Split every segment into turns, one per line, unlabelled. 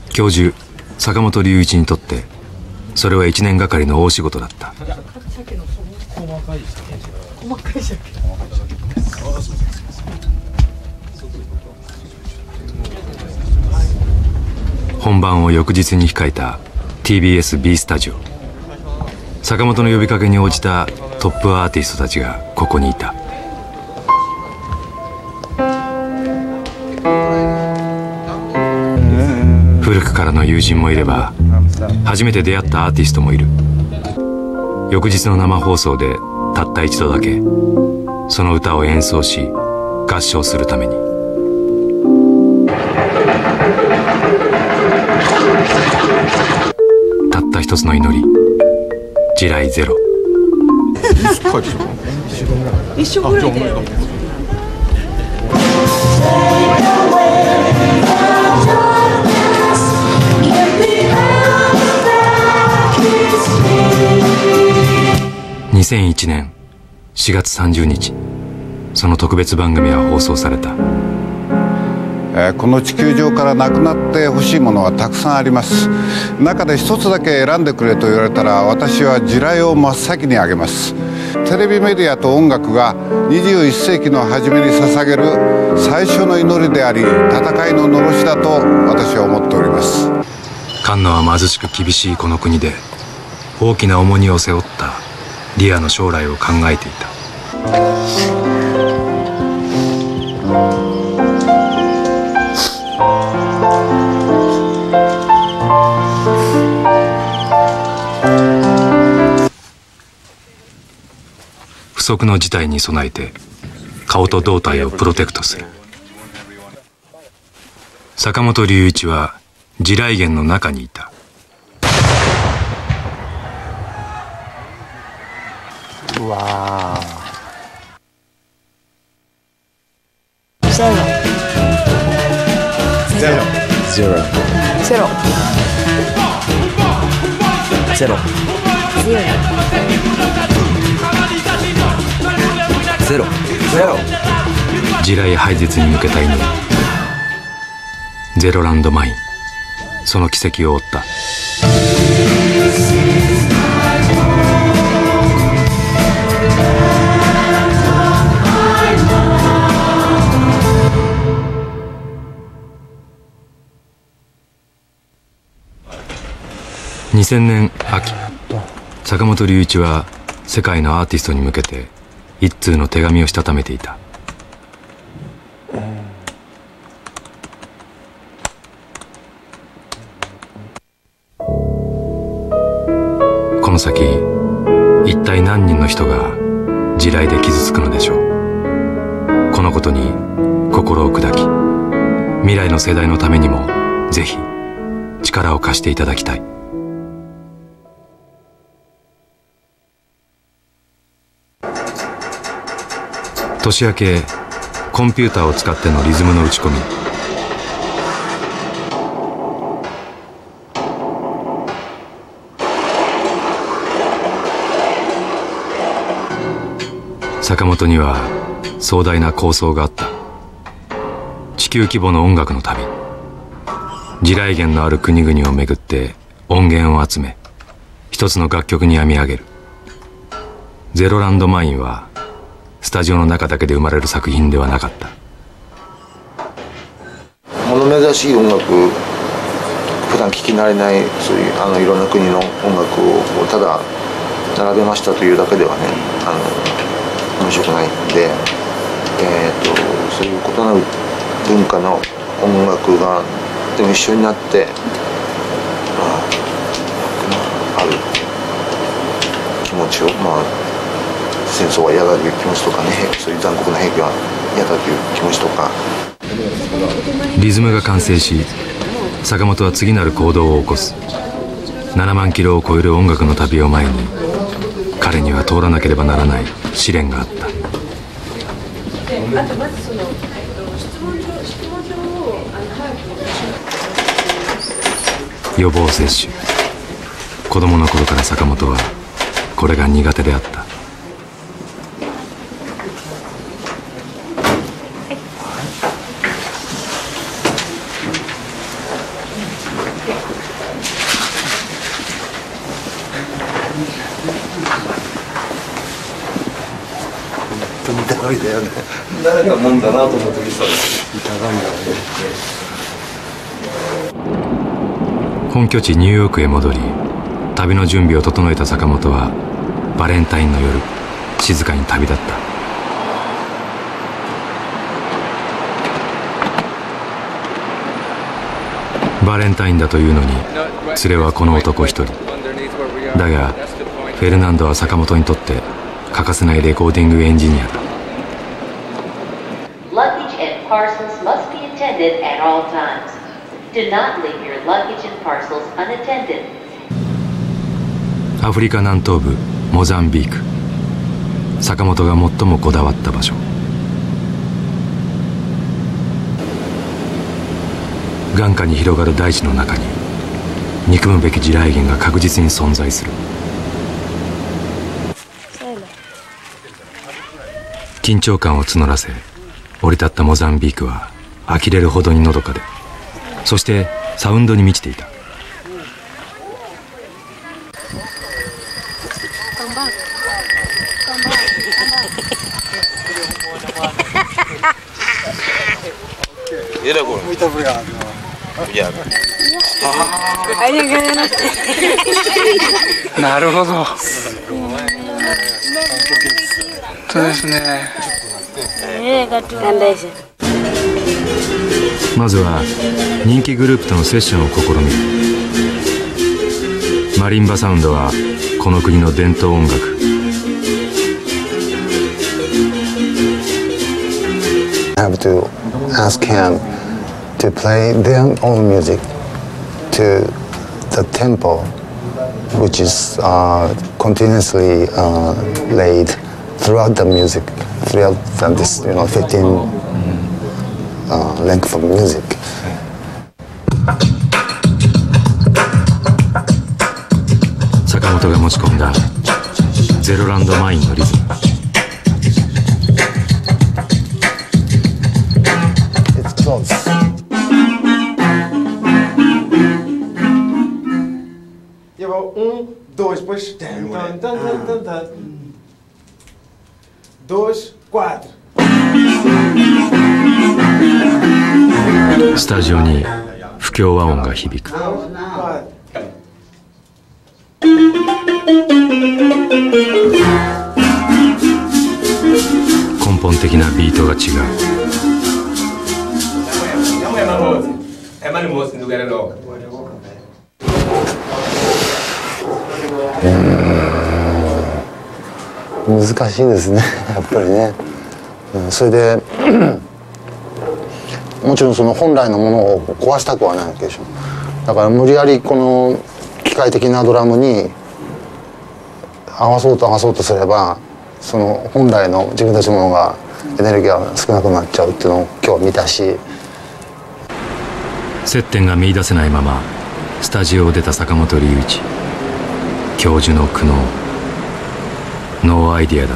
教授坂本龍一にとってそれは1年がかりの大仕事だった。本番を翌日に控えた TBS-B スタジオ。坂本の呼びかけに応じたトップアーティストたちがここにいた。古くからの友人もいれば初めて出会ったアーティストもいる。翌日の生放送でたった一度だけその歌を演奏し合唱するために。たった一つの祈り、地雷ゼロ。
一緒ぐらいで
2001年4月30日、その特別番組は放送された。
この地球上からなくなってほしいものはたくさんあります。中で一つだけ選んでくれと言われたら、私は地雷を真っ先に挙げます。テレビメディアと音楽が21世紀の初めに捧げる最初の祈りであり、戦いののろしだと私は思っております。
菅野は貧しく厳しいこの国で大きな重荷を背負ったリアの将来を考えていた。不測の事態に備えて顔と胴体をプロテクトする。坂本龍一は地雷原の中にいた。
うわ
ゼロ
ゼロゼロ
ゼロ
ゼロゼロゼロ。
地雷廃絶に向けた祈り、ゼロランドマイン、その奇跡を追った。2000年秋、坂本龍一は世界のアーティストに向けて一通の手紙をしたためていた。この先一体何人の人が地雷で傷つくのでしょう。このことに心を砕き、未来の世代のためにもぜひ力を貸していただきたい。年明け、コンピューターを使ってのリズムの打ち込み。坂本には壮大な構想があった。地球規模の音楽の旅。地雷原のある国々を巡って音源を集め、一つの楽曲に編み上げる。ゼロランドマインはスタジオの中だけで生まれる作品ではなかった。
物珍しい音楽、普段聴き慣れないそういういろんな国の音楽をただ並べましたというだけではね、面白くないんで、そういう異なる文化の音楽がでも一緒になって、ある気持ちを、戦争は嫌だという気持ちとかね、そういう残酷な兵器は嫌だという気持ちとか。
リズムが完成し、坂本は次なる行動を起こす。7万キロを超える音楽の旅を前に、彼には通らなければならない試練があった。予防接種。子供の頃から坂本はこれが苦手であった。
いだよね。誰がもんだなと思って見てた。
本拠地ニューヨークへ戻り、旅の準備を整えた坂本はバレンタインの夜静かに旅立った。バレンタインだというのに連れはこの男一人だが、フェルナンドは坂本にとって欠かせないレコーディングエンジニアだ。
Luggage and parcels must be attended at all times. Do not leave your luggage and parcels unattended.
アフリカ南東部モザンビーク、坂本が最もこだわった場所。眼下に広がる大地の中に憎むべき地雷原が確実に存在する。緊張感を募らせ降り立ったモザンビークは呆れるほどにのどかで、そしてサウンドに満ちていた。
なるほど。そうですね。
まずは人気グループとのセッションを試みる。マリンバサウンドはこの国の伝統音楽。
I have to ask him to play their own music to the tempo, which is continuously laid throughout the music, throughout this 15 length of music.
坂本が持ち込んだゼロランドマインのリズム。
It's close.
Dois, depois. Dois, quatro.
スタジオに不協和音が響く。根本的なビートが違う。
難しいですねやっぱりね。それでもちろんその本来のものを壊したくはないわけでしょ。だから無理やりこの機械的なドラムに合わそうとすれば、その本来の自分たちのものがエネルギーが少なくなっちゃうっていうのを今日見たし。
接点が見出せないままスタジオを出た坂本龍一。教授の苦悩、ノーアイディアだった。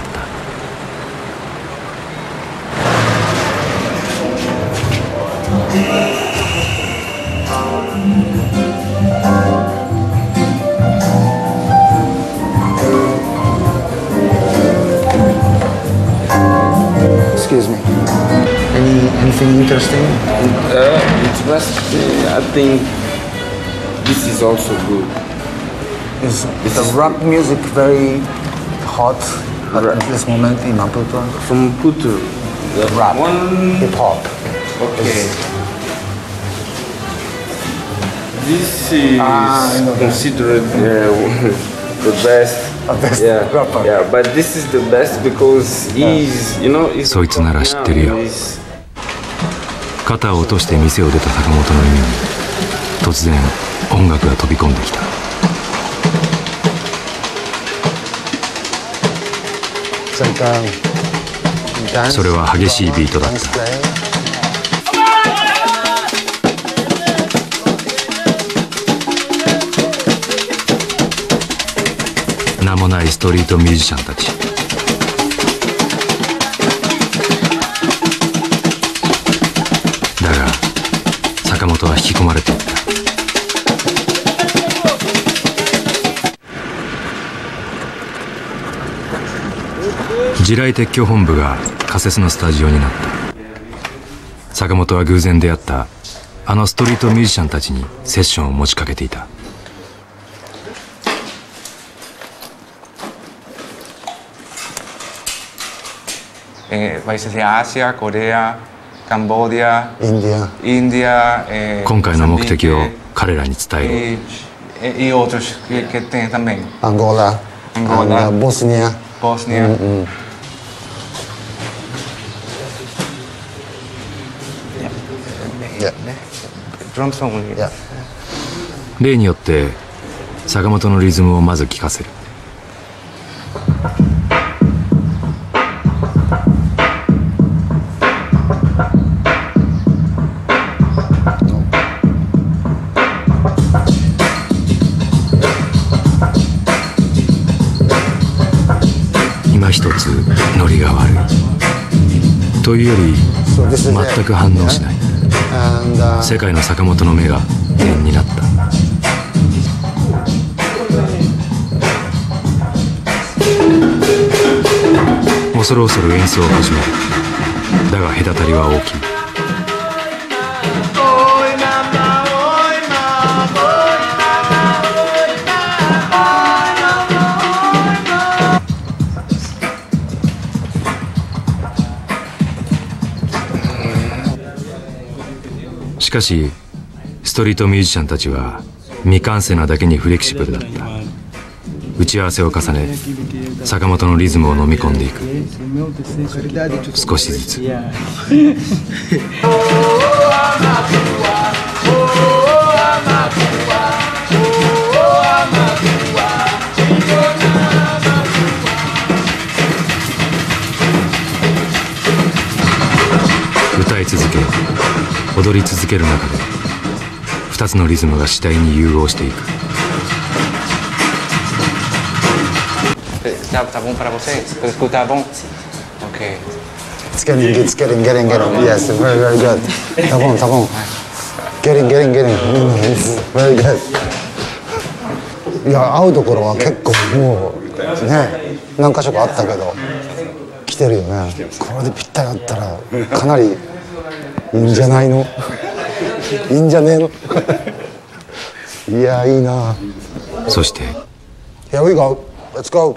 Excuse me. Anything interesting?
Interesting. I think this is also good.
Is the rock music very hot at this moment in Maputo?
From Maputo,
the rap, hip hop.
Okay. This is considered the best. Yeah, yeah, but this is the best because he's, you know, he's
そいつなら知ってるよ。肩を落として店を出た坂本の耳に突然音楽が飛び込んできた。それは激しいビートだった。名もないストリートミュージシャンたち。だが坂本は引き込まれていった。地雷撤去本部が仮設のスタジオになった。坂本は偶然出会ったあのストリートミュージシャンたちにセッションを持ちかけていた。
países de Asia, Corea, Cambodia,
India,
今回の目的を彼らに伝える。
y otros que tienen también.
Angola, Bosnia.
Drum song.
例によって坂本のリズムをまず聴かせる。今一つノリが悪いというより全く反応しない。世界の坂本の目が点になった。恐る恐る演奏を始める。だが隔たりは大きい。しかしストリートミュージシャンたちは未完成なだけにフレキシブルだった。打ち合わせを重ね坂本のリズムを飲み込んでいく。少しずつ。歌い続け踊り続ける中で2つのリズムが次第に融合していく。
Tá bom para você? Escutar bom? Ok.
It's getting. Yes, very good. tá bom. Getting. It's very good. いや、会うところは結構もうね、何箇所かあったけど来てるよね。これでぴったりあったらかなりいいんじゃないの？いいんじゃねえの？いや、いいな。
そして
Here we go. Let's go.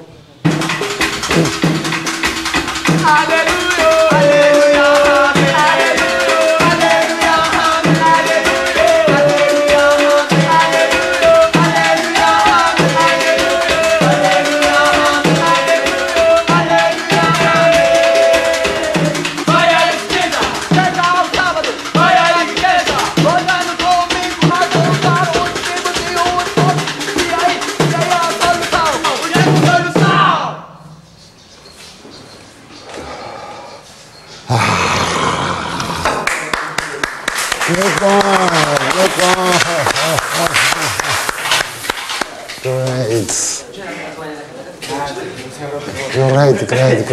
Great.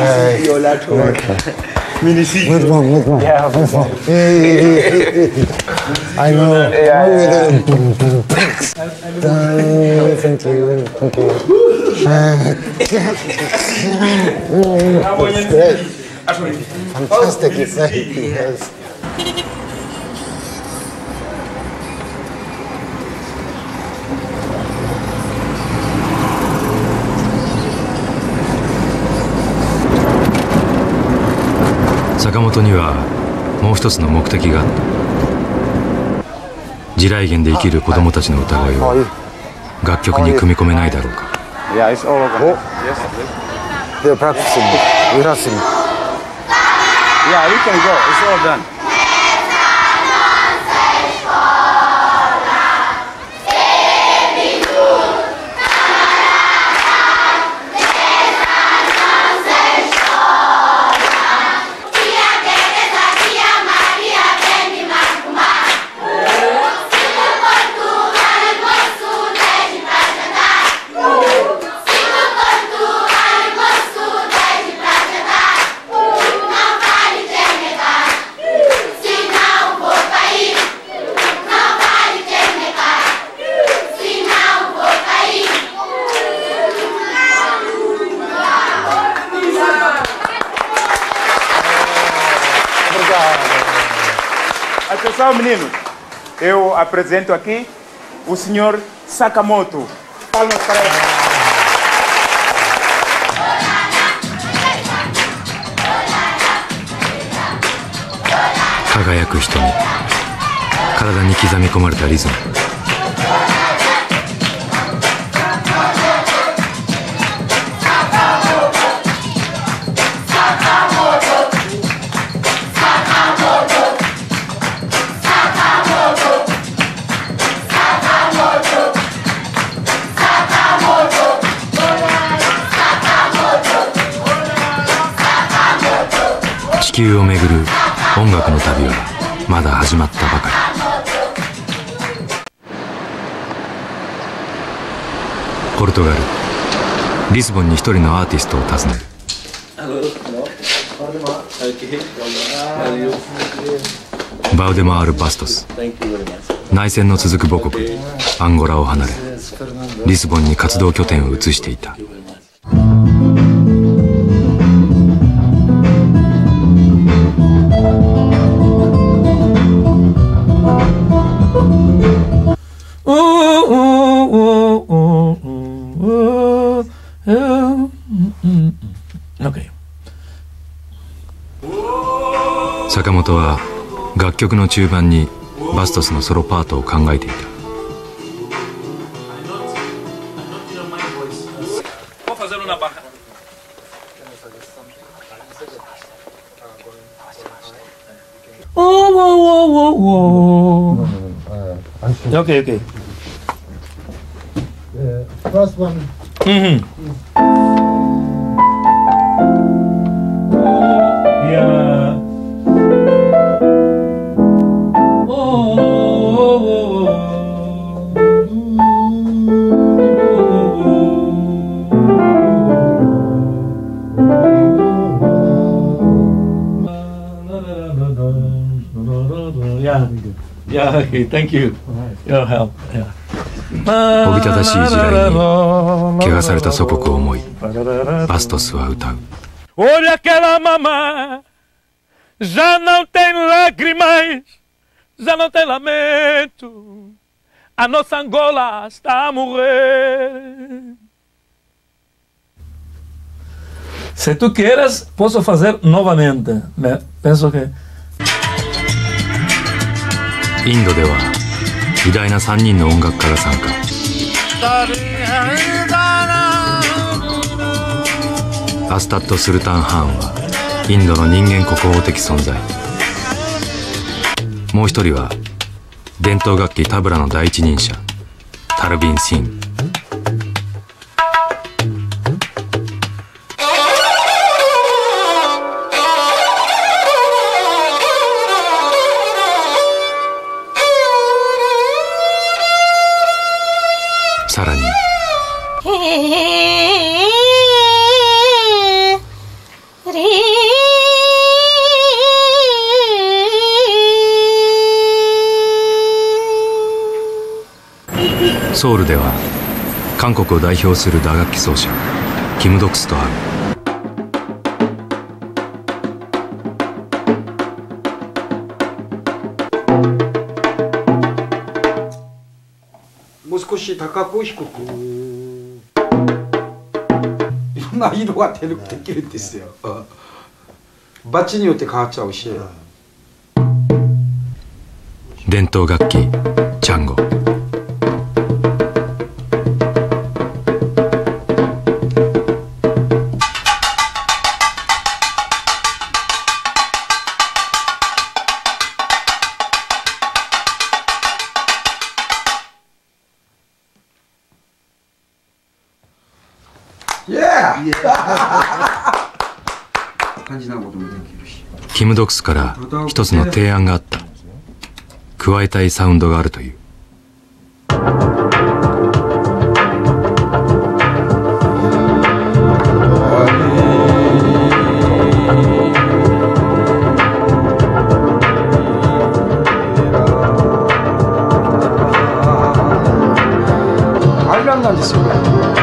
Good one. Yeah, I know. Thank you. Great. Fantastic. Yes. 坂本にはもう一つの目的があった。地雷原で生きる子供たちの歌声を楽曲に組み込めないだろうか。 They're practicing, rehearsing.
Yeah, we can go. It's all done.
Atenção, meninos. Eu apresento aqui o senhor Sakamoto. Palmas para ele.
輝く瞳、体に刻み込まれたリズム。地球をめぐる音楽の旅はまだ始まったばかり。ポルトガルリスボンに一人のアーティストを訪ねる。バウデマール・バストス、内戦の続く母国アンゴラを離れリスボンに活動拠点を移していた。坂本は楽曲の中盤にバストスのソロパートを考えていた。
Okay.
First one.
Yeah. Yeah, okay, thank you. Your help. Yeah.
おびただしい時代に怪我された祖国を思いバストスは歌う。
Olha aquela mamã, já não tem lágrimas, já não tem lamento, a nossa Angola está a morrer. Se tu queres, posso fazer novamente. Penso que
インドでは偉大な3人の音楽家が参加。アスタッド・スルタン・ハーンはインドの人間国宝的存在。もう一人は伝統楽器タブラの第一人者タルビン・シン。さらにソウルでは韓国を代表する打楽器奏者キム・ドクスと会う。
もう少し高く低くいろんな色ができるんですよ。バチによって変わっちゃうし。
伝統楽器チャンゴ。キム・ドクスから一つの提案があった。加えたいサウンドがあるという。
アリランなんですよ。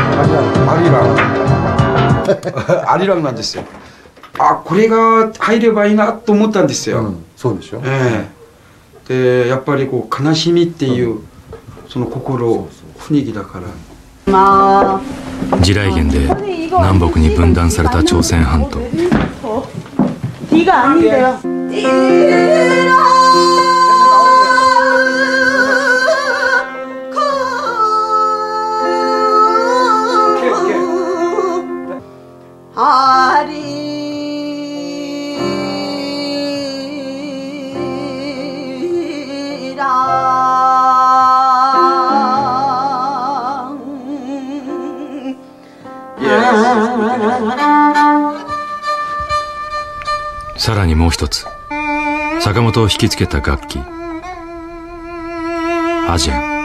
アリランなんですよ。あ、これが入ればいいなと思ったんですよ。
そうでしょ。
でやっぱりこう悲しみっていうその心雰囲気だから。
地雷原で南北に分断された朝鮮半島。さらにもう一つ坂本を引きつけた楽器アジアン。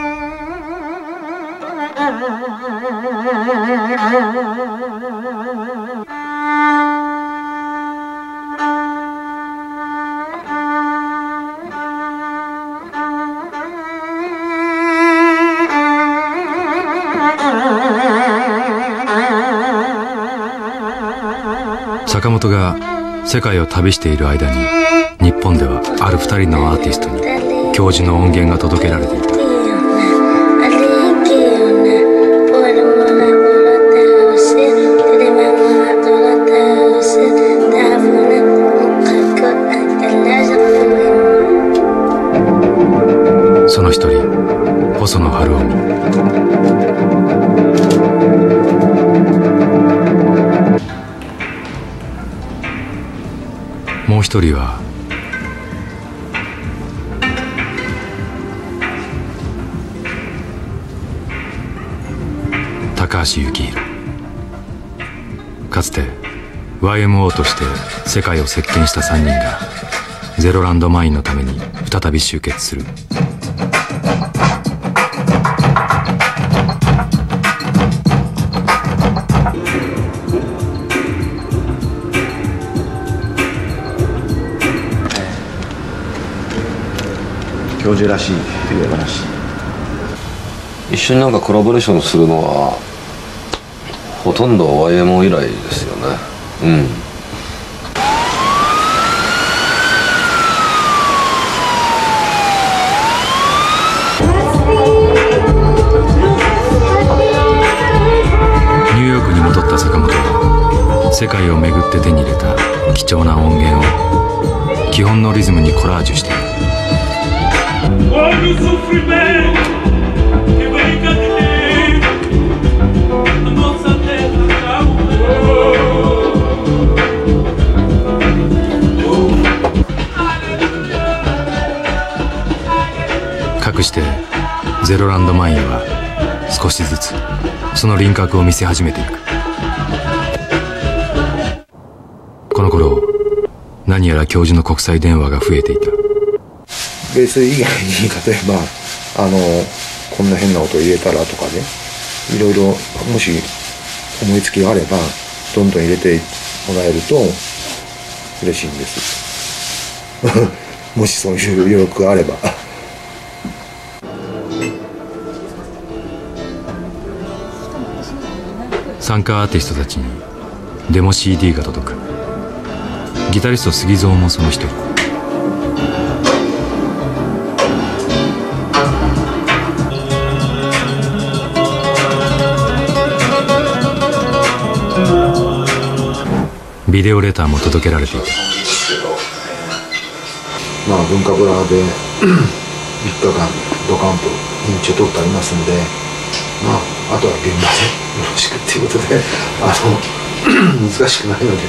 坂本が世界を旅している間に日本ではある2人のアーティストに教授の音源が届けられていた。その一人細野晴臣。もう一人は高橋幸宏。かつて YMO として世界を席巻した3人がゼロランドマインのために再び集結する。
教授らしいといえばらしい。
一緒になんかコラボレーションするのはほとんど YMO 以来ですよね。うん。
ニューヨークに戻った坂本は世界を巡って手に入れた貴重な音源を基本のリズムにコラージュしている。かくしてゼロランドマインは少しずつその輪郭を見せ始めていく。この頃何やら教授の国際電話が増えていた。
ベース以外に例えばこんな変な音入れたらとかね、いろいろもし思いつきがあればどんどん入れてもらえると嬉しいんですもしそういう余力があれば
参加アーティストたちにデモ CD が届く。ギタリスト杉蔵もその一人。ビデオレターも届けられていた。
まあ文化ブラで3日間ドカンと認知を取ってありますので、まああとは現場でよろしくっていうことで難しくないので、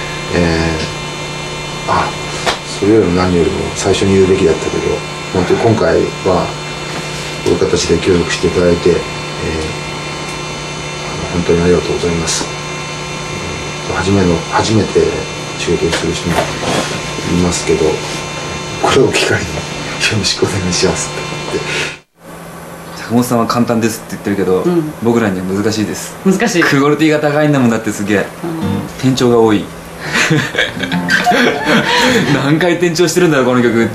それよりも何よりも最初に言うべきだったけど、本当に今回はこういう形で協力していただいて、本当にありがとうございます。初めて中継する人もいますけど、これを機会によろしくお願いしますって。
坂本さんは簡単ですって言ってるけど、僕らには難しいです。
難しい。
クオリティが高いんだもん。だってすげえ転調が多い何回転調してるんだろうこの曲って。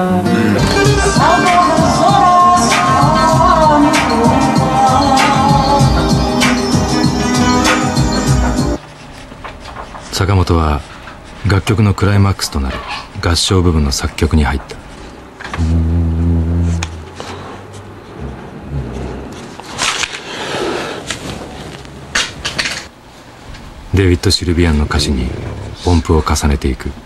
坂本は楽曲のクライマックスとなる合唱部分の作曲に入った。 デビッド・シルビアンの歌詞に音符を重ねていく。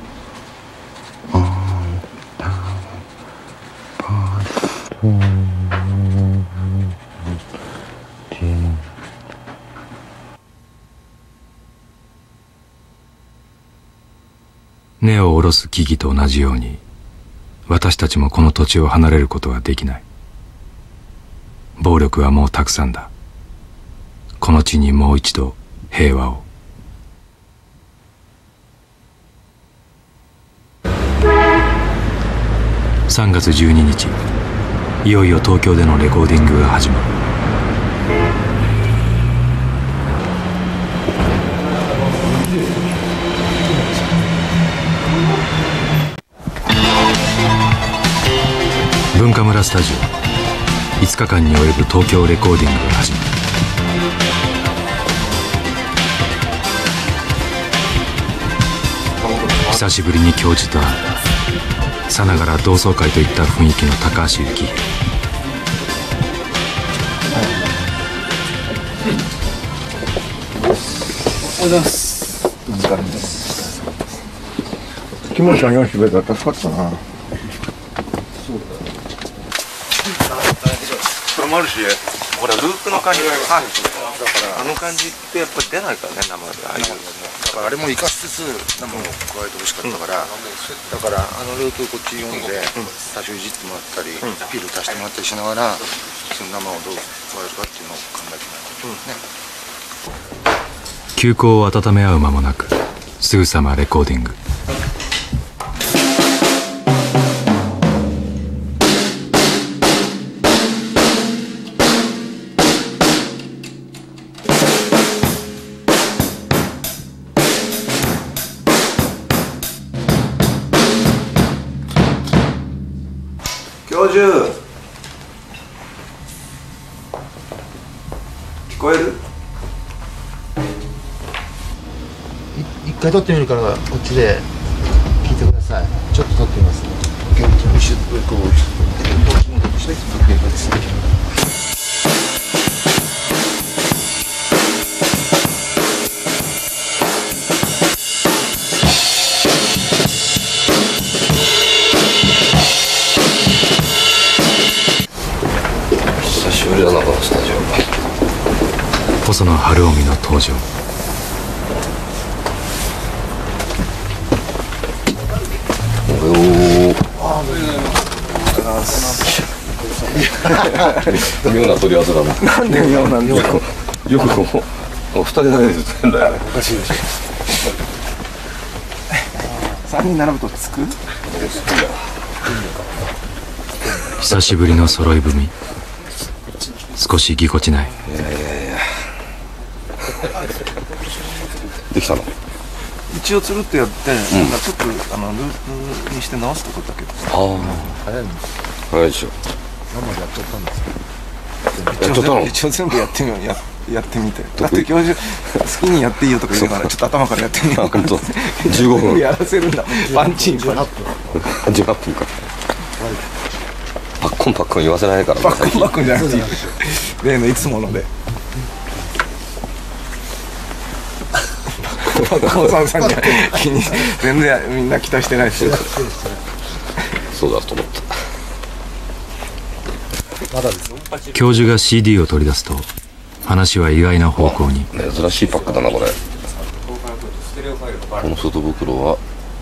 根を下ろす木々と同じように、私たちもこの土地を離れることはできない。暴力はもうたくさんだ。この地にもう一度平和を。3月12日、いよいよ東京でのレコーディングが始まる。文化村スタジオ、5日間に及ぶ東京レコーディングが始まる。久しぶりに教授と会う。さながら同窓会といった雰囲気の高橋幸宏。
おはようございます。お疲れです。
キモちゃん用意してくれたら助かったな。
それもあるし、ほらループの感じがあの感じってやっぱり出ないからね、生で。
だからあれも生かしつつ生も加えてほしかったから、だからあのループをこっち読んで多少いじってもらったり、ピル足してもらったりしながら、その生をどう加えるかっていうのを考えてもらうね。
休校を温め合う間もなく、すぐさまレコーディング。
教授、聞こえる？
一回撮ってみるからこっちで聞いてください。ちょっと撮ってみますね。
久しぶりだな、このスタジオ。
細野晴臣の登場。
おはよう。妙な取り合わせだな。
なんで妙なんだよ。
よくこう2人だけでずっと変だよね。
おかしいでしょ。3人並ぶとつく？
久しぶりの揃い踏み。少しぎこちない。
できたの？
一応つるってやって、なんかちょっとループにして直すとこだけど。
ああ、
早いの？
早いでしょ。
生でやっちゃったんです
やっちゃったの？
一応全部やってみよう。やってみて。だって教授好きにやっていいよとか言うから、ちょっと頭からやってみようか。
本当。15分。
やらせるんだ。ワンチーム。
18分か。パッコンパッコン言わせないから。
パッコンパッコンじゃなくていい。例のいつもので。パッコンさんには気に全然みんな期待してないし。
そうだと思った。
教授が CD を取り出すと話は意外な方向に。
珍しいパックだなこれ。この外袋は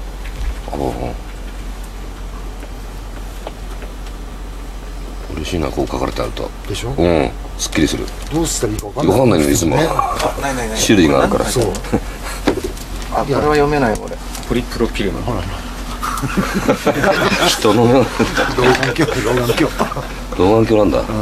嬉しいな、こう書かれてあると。
でしょ？
うん、すっきりする。
どうしたらいいか分かんない。
分かんないのいつも。種類があるから。
そう。あ、これは読めないこれ。
ポリプロピルの。人の老眼鏡。老眼鏡なんだ。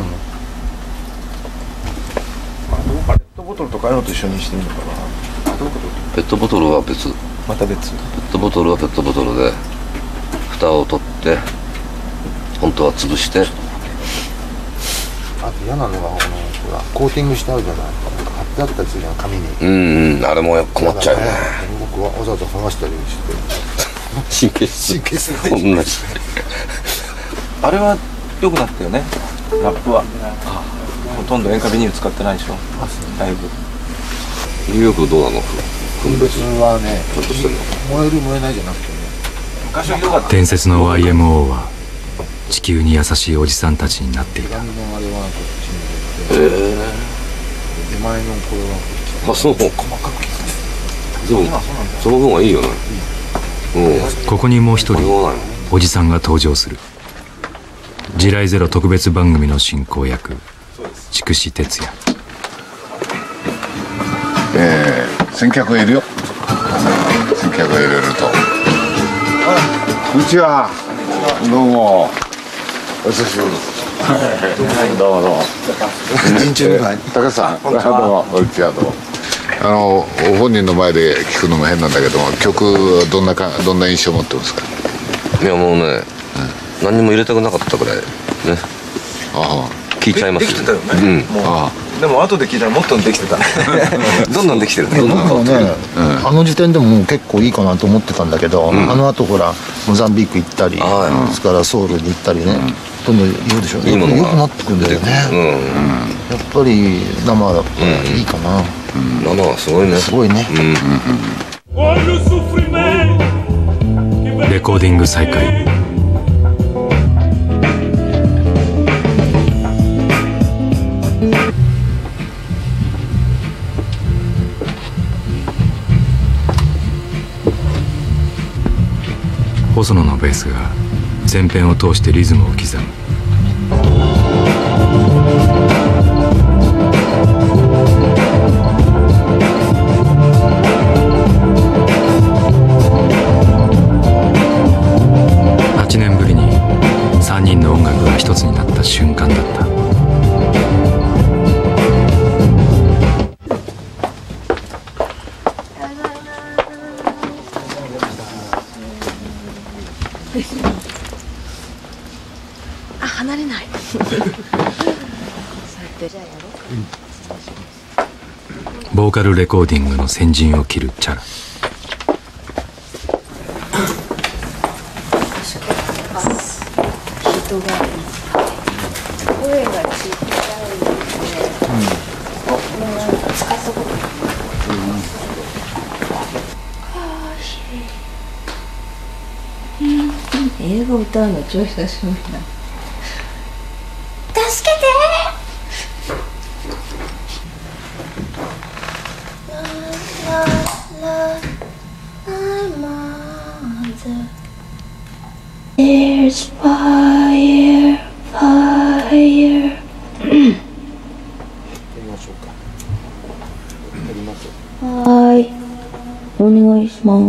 ペットボトルとかあるのと一緒にしてみるかな。
ペットボトルは別。
また別。
ペットボトルはペットボトルで蓋を取って本当は潰して。
あと嫌なのがほらコーティングしてあるじゃない。貼ってあったりするじゃん、紙に。
うん、あれも困っちゃうよね。
僕はわざわざ剥がしたり
して神経質同じ。
あれは良くなったよね、ラップは。ほとんど塩化ビニール使ってないでしょ。だいぶ。
ニューヨークどうなの？
分別はね、燃える燃えないじゃなくてね、昔はひどかった。
伝説の YMO は地球に優しいおじさんたちになっていた。
手前のこれは
あ、その方
細かく切って
でもその分はいいよね。
ここにもう一人おじさんが登場する。地雷ゼロ特別番組の進行役、筑紫哲也。
先客がいるよ。先客が入れると。こんにちは。どうも。お久しぶりです。どうもどうも。高橋さん、どうもこんにちは。どうも。本人の前で聞くのも変なんだけども、曲はどんな印象を持ってますか。
いやもうね、何にも入れたくなかったぐらいね。聞いちゃいます。
できてたよね。でも後で聞いたらもっとできてたね。
どんどんできてるね。
僕もね、あの時点でももう結構いいかなと思ってたんだけど、あの後ほらモザンビーク行ったり、ですからソウルに行ったりね、どんどん言うでしょ。いいものが良くなってくるんだよね。やっぱり生はいいかな。
生はすごいね。
すごいね。
レコーディング再開。細野のベースが全編を通してリズムを刻む。8年ぶりに3人の音楽が一つになった瞬間だった。
あ、離れない。
ボーカルレコーディングの先陣を切るチャラ。
人が声がちっちゃいですね。もうなんか近すごく。英語歌うの超久しぶりだ。助けて。There's fire, fire. はい、お願いします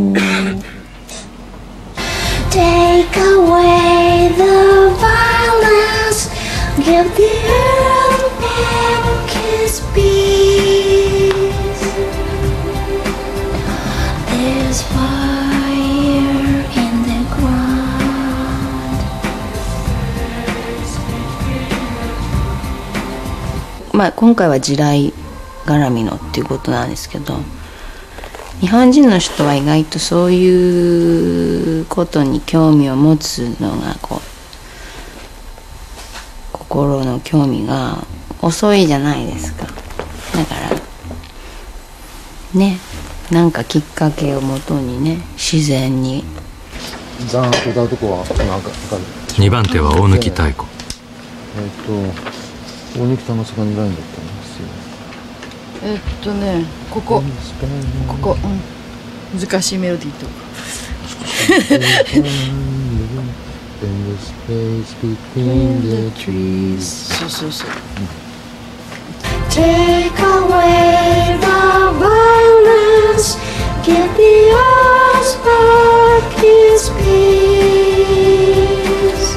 。Take away the violence, give the earth back its peace. There's fire in the ground. まあ今回は地雷絡みのっていうことなんですけど、日本人の人は意外とそういうことに興味を持つのが心の興味が遅いじゃないですか。だからね、なんかきっかけをもとにね、自然に
ザーンと歌うとこはなんか
2番手は大貫妙子。
大貫さんがそこにラインだったんですよ。
ね、ここ、難しいメロディーとか。そうそう。Take away the violence, give the earth back its peace.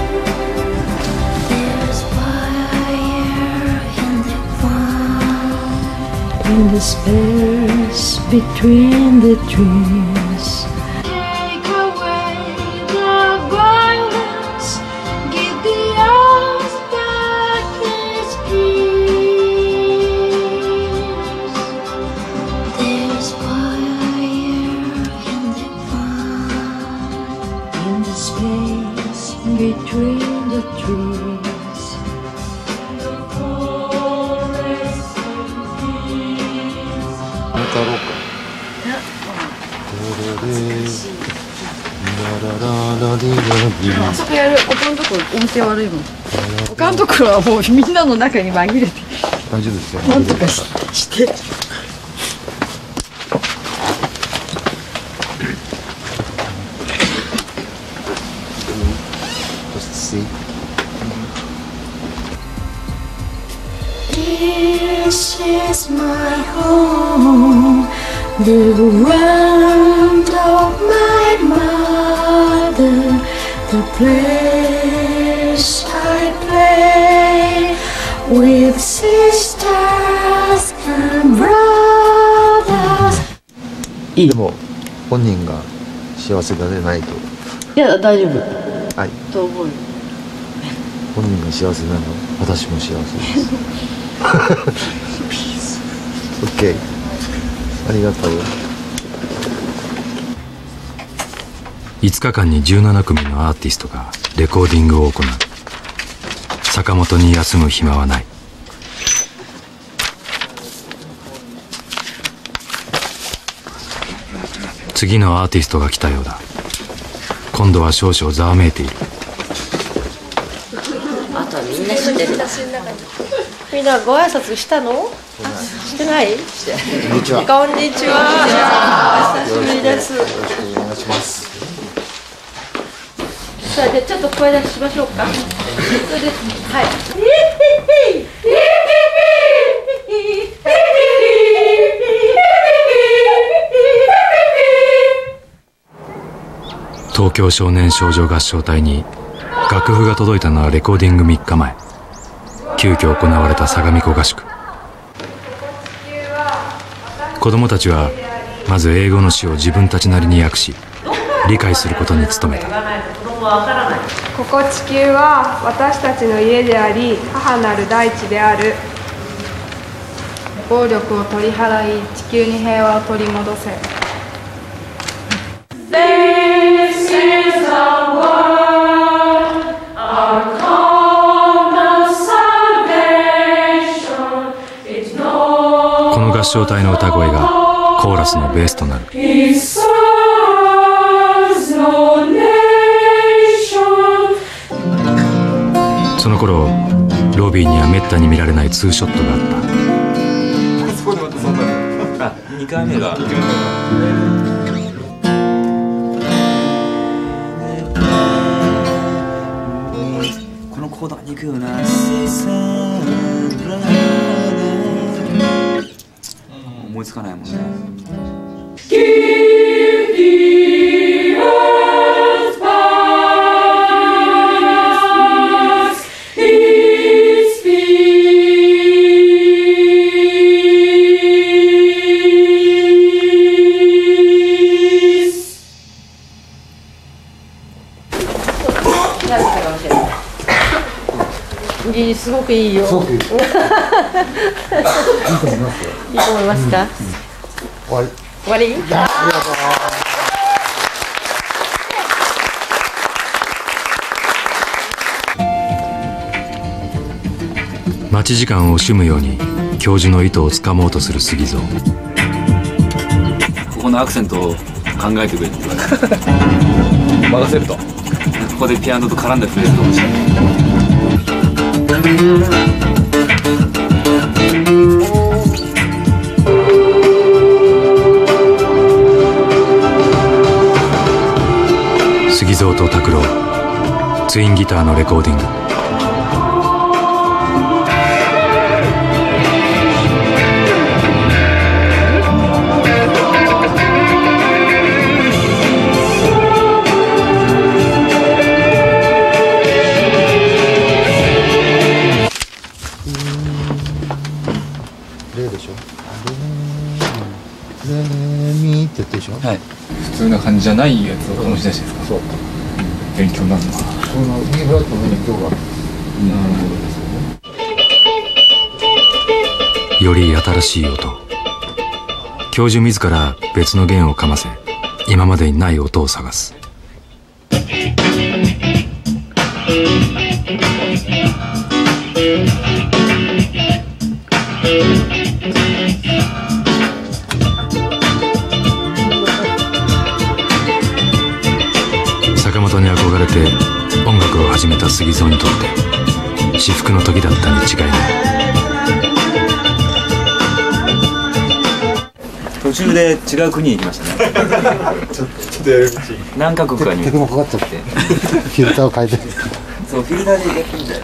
There's fire in the ground, in the space between the trees. Take away the violence, give the earth back its peace. There's fire in the ground, in the space between the trees.
歌ろうか。
あそこやる。他のとこ音程悪いもん。他のところはもうみんなの中に紛れて。
大丈夫ですよ。
なんとかして。
This is my home, the ground of my mother, the place I play with sisters and brothers.
でも本人が幸せでないと。
いや大丈夫。
はい。
と思うよ。
本人が幸せなの、私も幸せです。ピース。オッケー。ありがとう。
5日間に17組のアーティストがレコーディングを行う。坂本に休む暇はない。次のアーティストが来たようだ。今度は少々ざわめいている。
あとはみんな知ってる。みんなご挨拶したの？してない？こんにちは。こんにちは。お久しぶりです。
よろしくお願いします。
さあ、じゃあちょっと声出しましょうか。それで、はい。
東京少年少女合唱隊に楽譜が届いたのはレコーディング3日前。急遽行われた相模湖合宿。子どもたちはまず英語の詩を自分たちなりに訳し理解することに努めた。
ここ地球は私たちの家であり母なる大地である。暴力を取り払い地球に平和を取り戻せ。This is the world, our common salvation. It's no
この合唱隊の歌声がコーラスのベースとなる。
It serves no nation.
その頃ロビーにはめったに見られないツーショットがあった。
そこでまたそんなあ、2回目がこのコードが憎いよな。思いつかないもんね。
すごくいいよ。いいと思いますよ。いいと思いますか。
終わり。
終わり。
ありがと
う。待ち時間を惜しむように教授の意図をつかもうとする杉蔵。
ここのアクセントを考えてくれって言われて任せると。ここでピアノと絡んでフレーズが欲しい。
杉蔵と拓郎、ツインギターのレコーディング。
はい、普通な感じじゃないやつを醸し出してですか。そう、勉強になるのか。
この B フラットの上に今日が
より新しい音。教授自ら別の弦をかませ今までにない音を探す。 至福の時だったに違いない。
途中で違う国に行きましたね。ちょっとやり口。何カ国かに。
手もかかっちゃって。フィルターを変えて。
そう、フィルターでやってんだよ。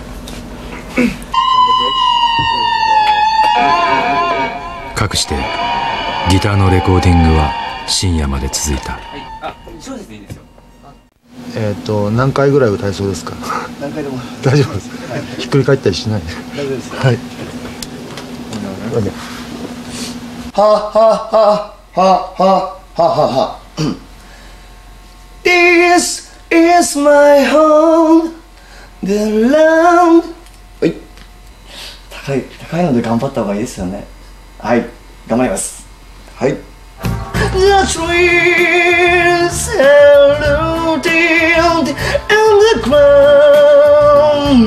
かくしてギターのレコーディングは深夜まで続いた。
小説でいいですよ。
何回ぐらい歌えそうですか。
何回でも
大丈夫です。ひっくり返ったりしない。
大丈夫です。
はい。
はは。This is my home, the land。はい。高いので頑張った方がいいですよね。はい、頑張ります。はい。The trees saluted and the ground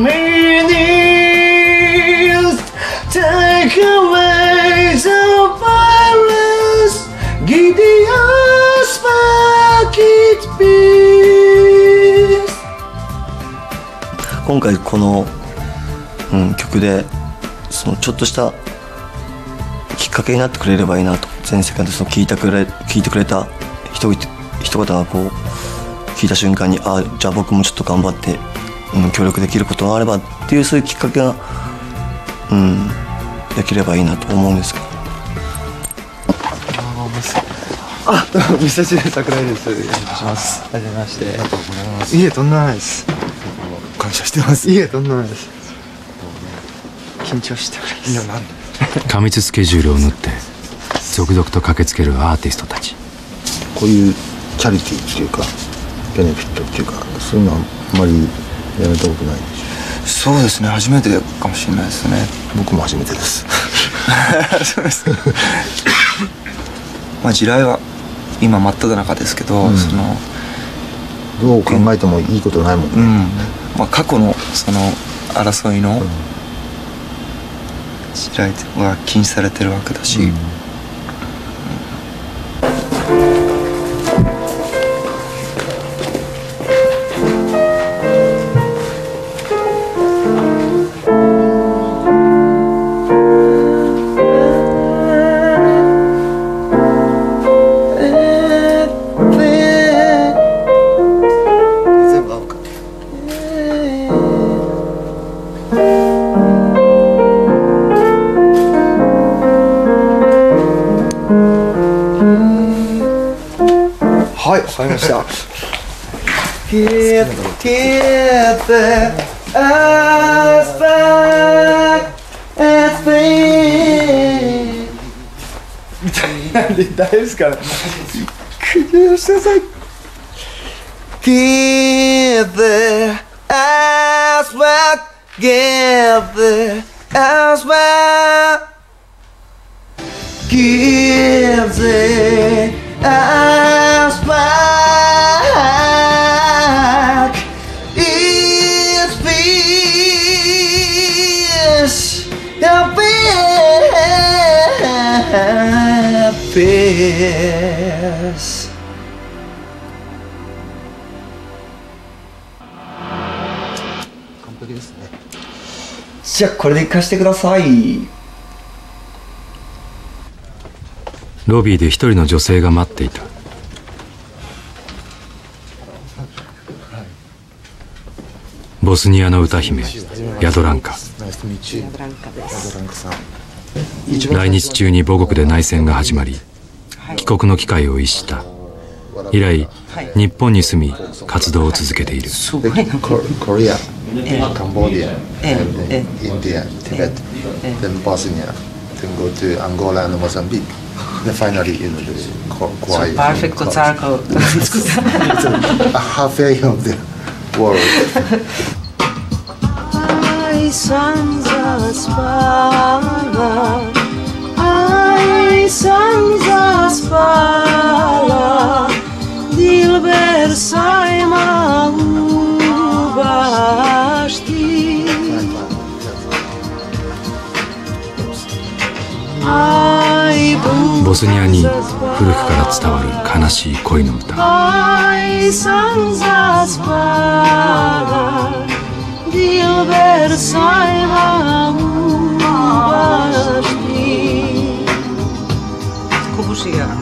beneath take away the virus, give us back its peace。 今回この、曲でそのちょっとしたきっかけになってくれればいいなと。全世界でその聞いてくれた人々がこう聞いた瞬間に、あ、じゃあ僕もちょっと頑張って、協力できることがあればっていう、そういうきっかけが、できればいいなと思うんですけど。どうも、ミスタチル桜井です。お願いします。はじめまして。ありがとうございます。いえ、とんでもないです。感謝してます。いえ、とんでもないです。緊張しております。いや、なんで。
過密スケジュールを縫って続々と駆けつけるアーティストたち。
こういうチャリティーっていうかベネフィットっていうか、そういうのはあんまりやめたことないでしょ。
そうですね、初めてかもしれないですね。
僕も初めてです。
そうです。まあ地雷は今真っ只中ですけど、その
どう考えてもいいことないもんね。
まあ過去のその争いの地雷は禁止されてるわけだし、はい、わかりました。Get the us back at me。 なんで大丈夫ですかね。クリアしてください。Get the us back, get the us back, give the us back its peace, the peace。
完璧ですね。
じゃあこれで行かしてください。
ロビーで一人の女性が待っていた。ボスニアの歌姫ヤドランカ。来日中に母国で内戦が始まり、帰国の機会を逸した。以来日本に住み活動を続けている。
コリア、カンボジア、インディア、ティベット、then Bosnia, then go to Angola and Mozambique, then finally in the quiet.
Perfect circle.
Halfway of the world.
I sang the spalla, I sang the spalla, Dilber sayma ubashti.
ボスニアに古くから伝わる悲しい恋の歌。
I sang the spalla, Dilber sayhamu başti
Kobusiga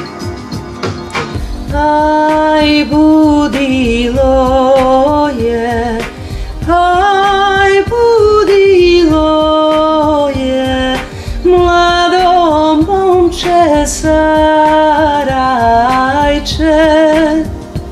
Ay budiloje Aj budiloje Mlado momče sarajče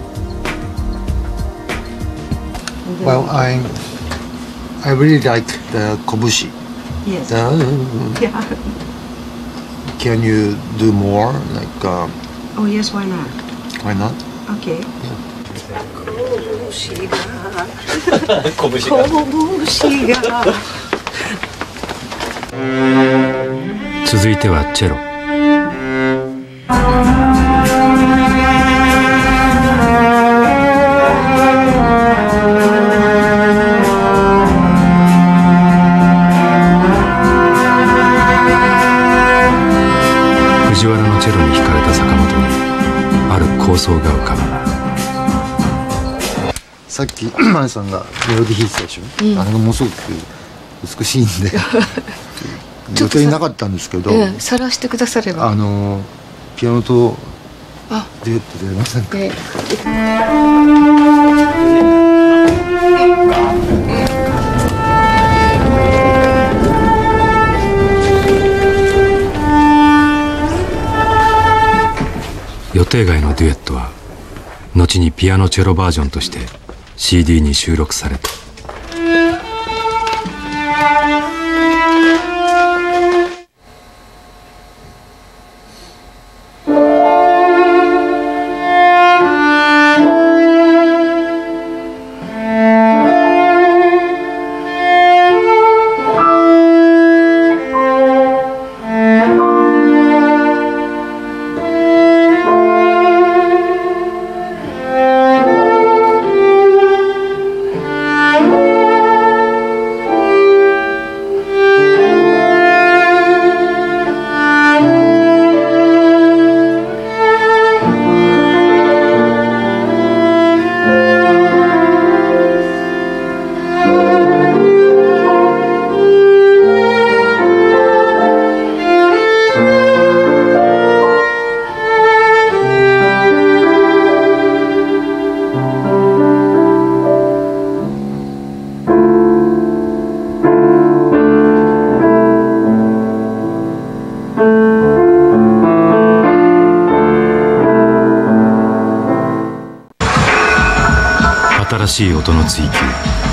Well, I really like the kobushi.
Yes.
Yeah. Can you do more? Like,
Oh yes, why not?
why not?
Okay.
Kobushiが
続いてはチェロ。藤原のチェロに惹かれた坂本にある構想が浮かぶ。
さっきマネさんがメロディー弾いてたでしょ、あれがものすごく美しいんで予定になかったんですけど、
さらしてくだされば
ピアノとデュエットでやりませんか？
予定外のデュエットは後にピアノチェロバージョンとして CD に収録された。新しい音の追求。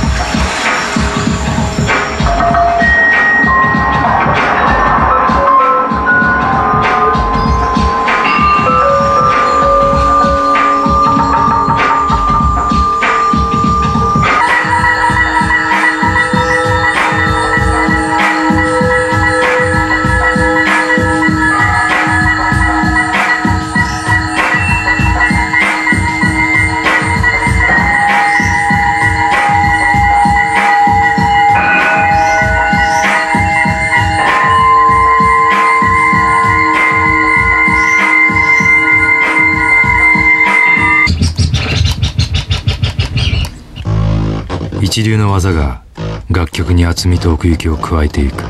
一流の技が楽曲に厚みと奥行きを加えていく。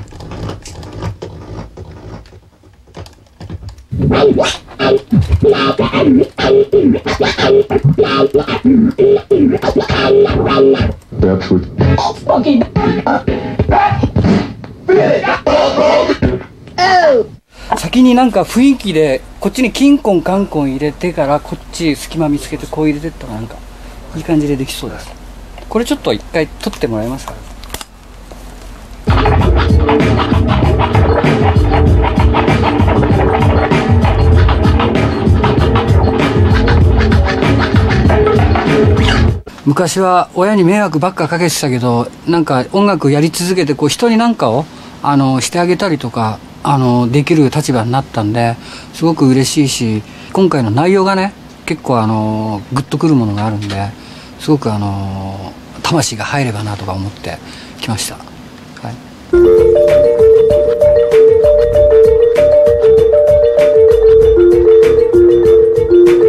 先になんか雰囲気でこっちにキンコンカンコン入れてからこっち隙間見つけてこう入れてったらなんかいい感じでできそうです。これちょっと一回撮ってもらえますか？昔は親に迷惑ばっかかけてたけど、なんか音楽やり続けてこう人に何かをしてあげたりとかできる立場になったんですごく嬉しいし、今回の内容がね結構グッとくるものがあるんですごく魂が入ればなとか思ってきました。はい。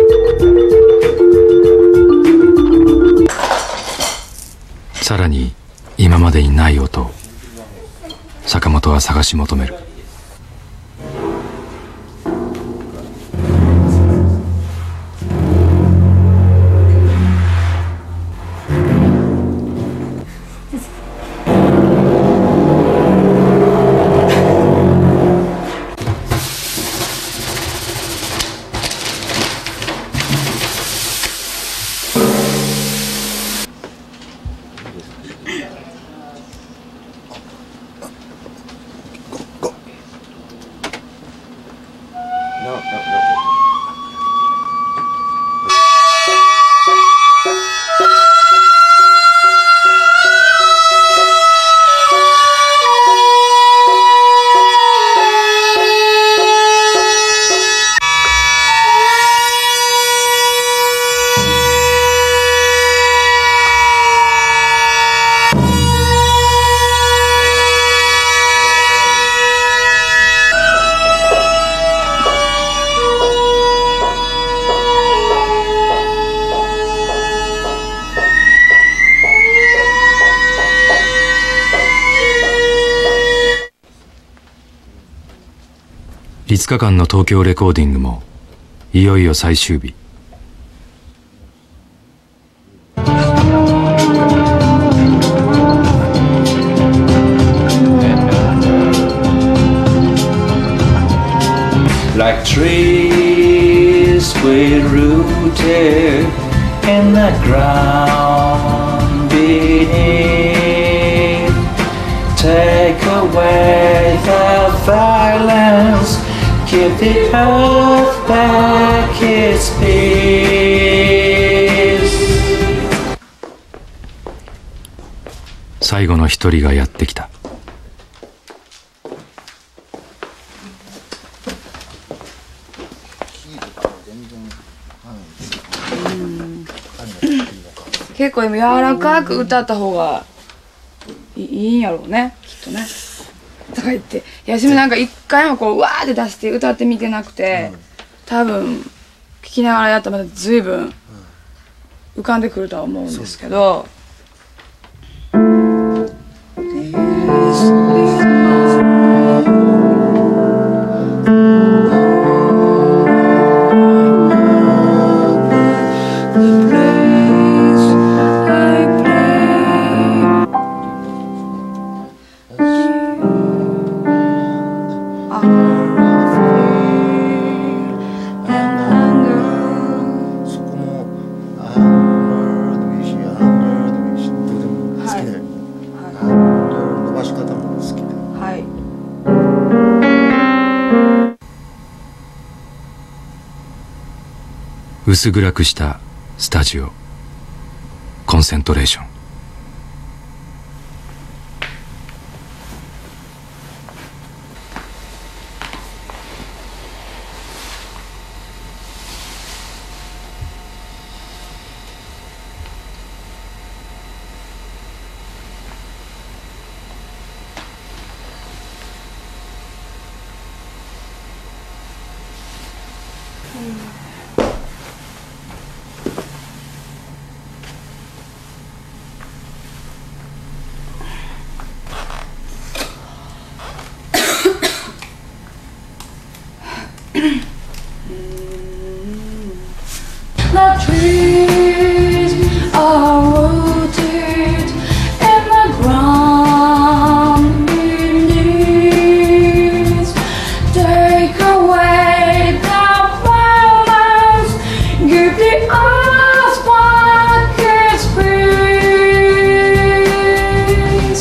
さらに今までにない音を坂本は探し求める。5日間の東京レコーディングもいよいよ最終日。
Like trees we rooted in the ground beneath. Take away the violence, give the earth back its peace.
最後の一人がやってきた。
結構今柔らかく歌った方がいいんやろうね、きっとね。とか言って、休みなんか一回もこうわーって出して歌ってみてなくて、多分聞きながらやったらまた随分浮かんでくるとは思うんですけど。
薄暗くしたスタジオ、コンセントレーション。
The trees are rooted in the ground beneath. Take away the violence, give the earth back its peace.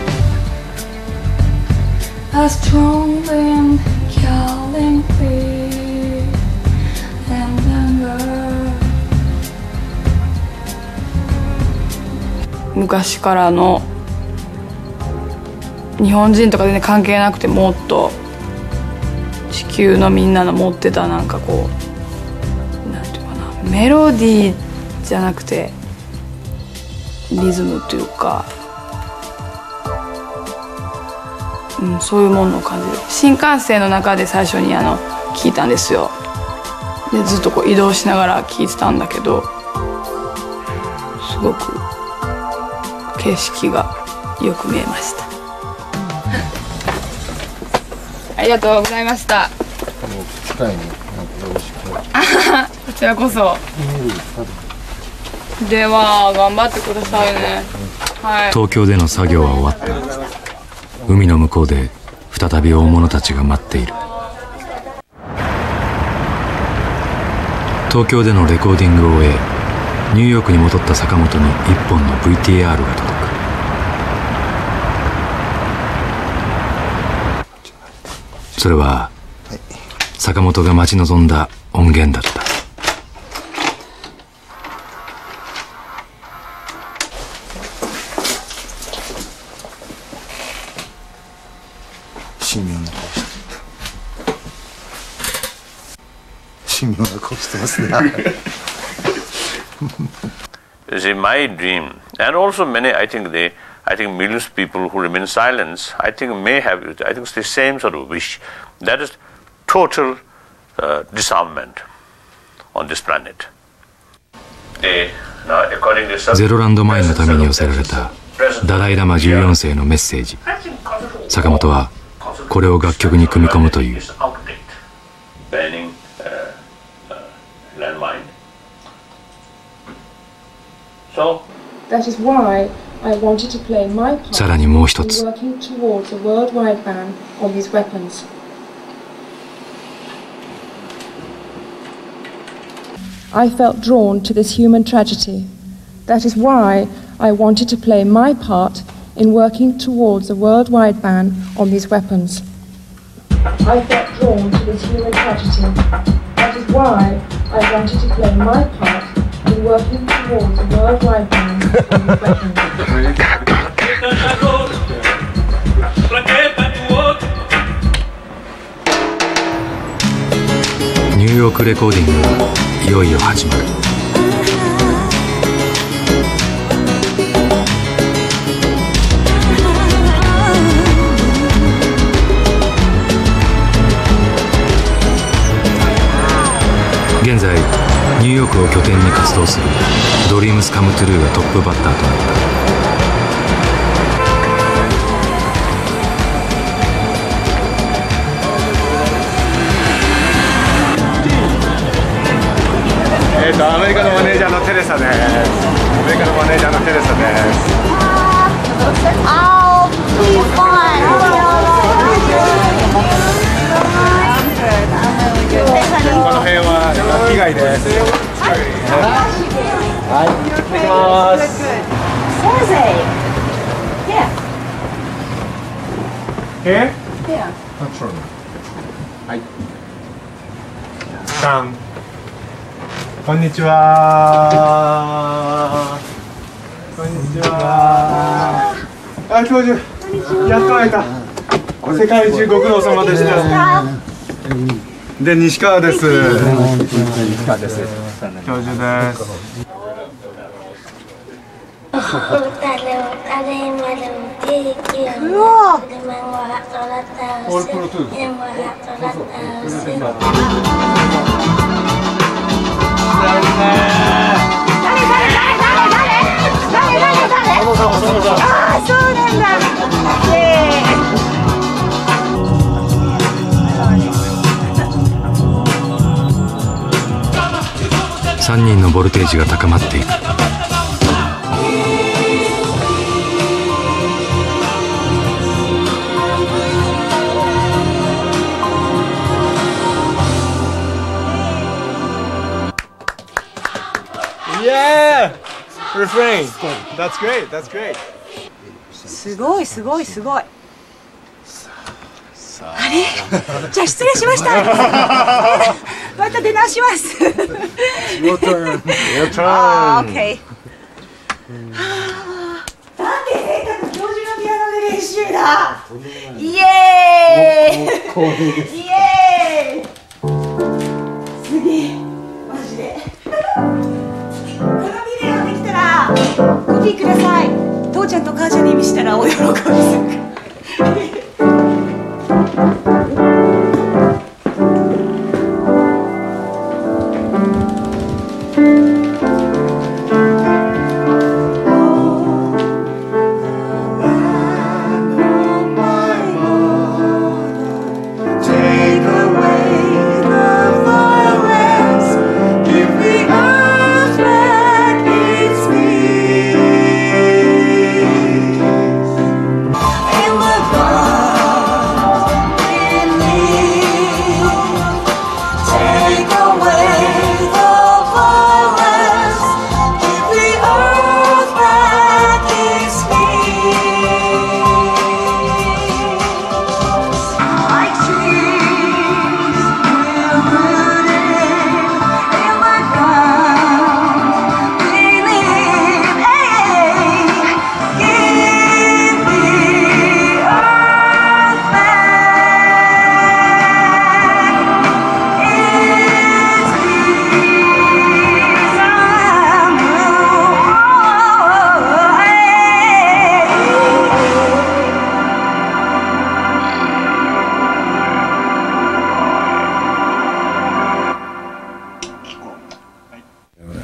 A strong wind calling free and anger. 昔からの日本人とか全然関係なくて、もっと地球のみんなの持ってたなんかこうなんていうかな、メロディーじゃなくてリズムというか、そういうものを感じる。新幹線の中で最初に聞いたんですよ。でずっとこう移動しながら聞いてたんだけど、すごく景色がよく見えました。ありがとうございました。
機会によろしく。
こちらこそ。では頑張ってくださいね。はい。
東京での作業は終わった。海の向こうで再び大物たちが待っている。東京でのレコーディングを終え、ニューヨークに戻った坂本に一本の VTR が届く。それは坂本が待ち望んだ音源だった。
神妙な顔して神妙な顔してますね。
You see, my dream, and also many, I think millions of people who remain silent, I think may have, I think it's the same sort of wish. That is total disarmament on this planet.
ゼロランドマインのために寄せられたダライラマ14世のメッセージ。坂本はこれを楽曲に組み込むという。さらにもう一つ。
I felt drawn to this human tragedy. That is why I wanted to play my part in working towards a worldwide ban on these weapons. I felt drawn to this human tragedy. That is why I wanted to play my part in working towards a worldwide ban on these weapons.
ニューヨークレコーディングがいよいよ始まる。現在ニューヨークを拠点に活動するドリームスカムトゥルーがトップバッターとなった。
アメリカのマネージャーのテレサです。アメリカのマネージャーのテレサです。この辺は被害です。はい、行ってきます。はい。こんにちは。こんにちは。あ、教授。やっと会えた。世界中ご苦労様でした。で、西川です。西川です。教授です。うわ。オールプロトゥー。
あ、そうなんだ。
3人のボルテージが高まっていく。
Yeah! Refrain. That's great. That's great.
すごいすごいすごい。あれ？じゃあ失礼しました。また出直します。
Your turn. Your turn.
あー、OK。なんで陛下と教授のピアノで練習だ。イエーイ。イエーイ。すげえ。マジで。このビデオできたらコピーください。父ちゃんと母ちゃんに見せたらお喜びするから。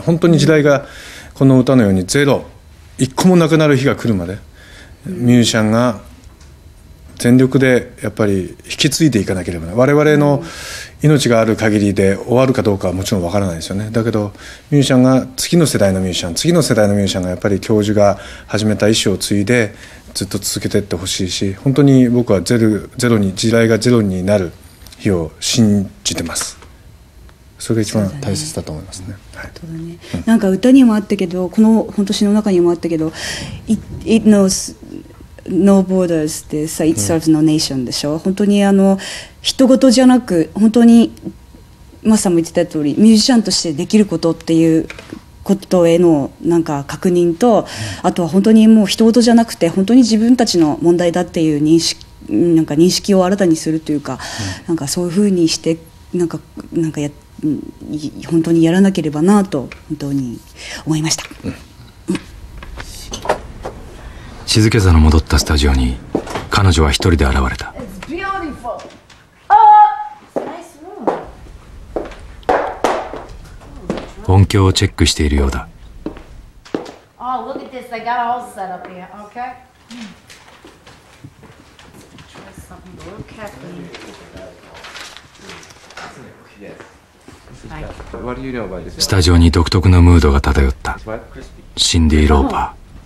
本当に時代がこの歌のようにゼロ一個もなくなる日が来るまでミュージシャンが全力でやっぱり引き継いでいかなければな我々の命がある限りで終わるかどうかはもちろんわからないですよね。だけどミュージシャンが次の世代のミュージシャン次の世代のミュージシャンがやっぱり教授が始めた意思を継いでずっと続けていってほしいし、本当に僕は時代がゼロになる日を信じてます。それが一番大切だと思いますね。
なんか歌にもあったけど、この本当詩の中にもあったけど、It knows no borders でさ、It serves no nation でしょ。本当に人事じゃなく、本当にマスさんも言ってた通り、ミュージシャンとしてできることっていうことへのなんか確認と、あとは本当にもう人事じゃなくて本当に自分たちの問題だっていう認識を新たにするというか、なんかそういうふうにしてなんか本当にやらなければなと本当に思いました。
静けさの戻ったスタジオに彼女は一人で現れた。音響をチェックしているようだ。
Oh, look at this. I got all set up here. Okay. Try something a little caffeine.
What do you know about this? スタジオに独特のムードが漂った。シンディ・ローパー。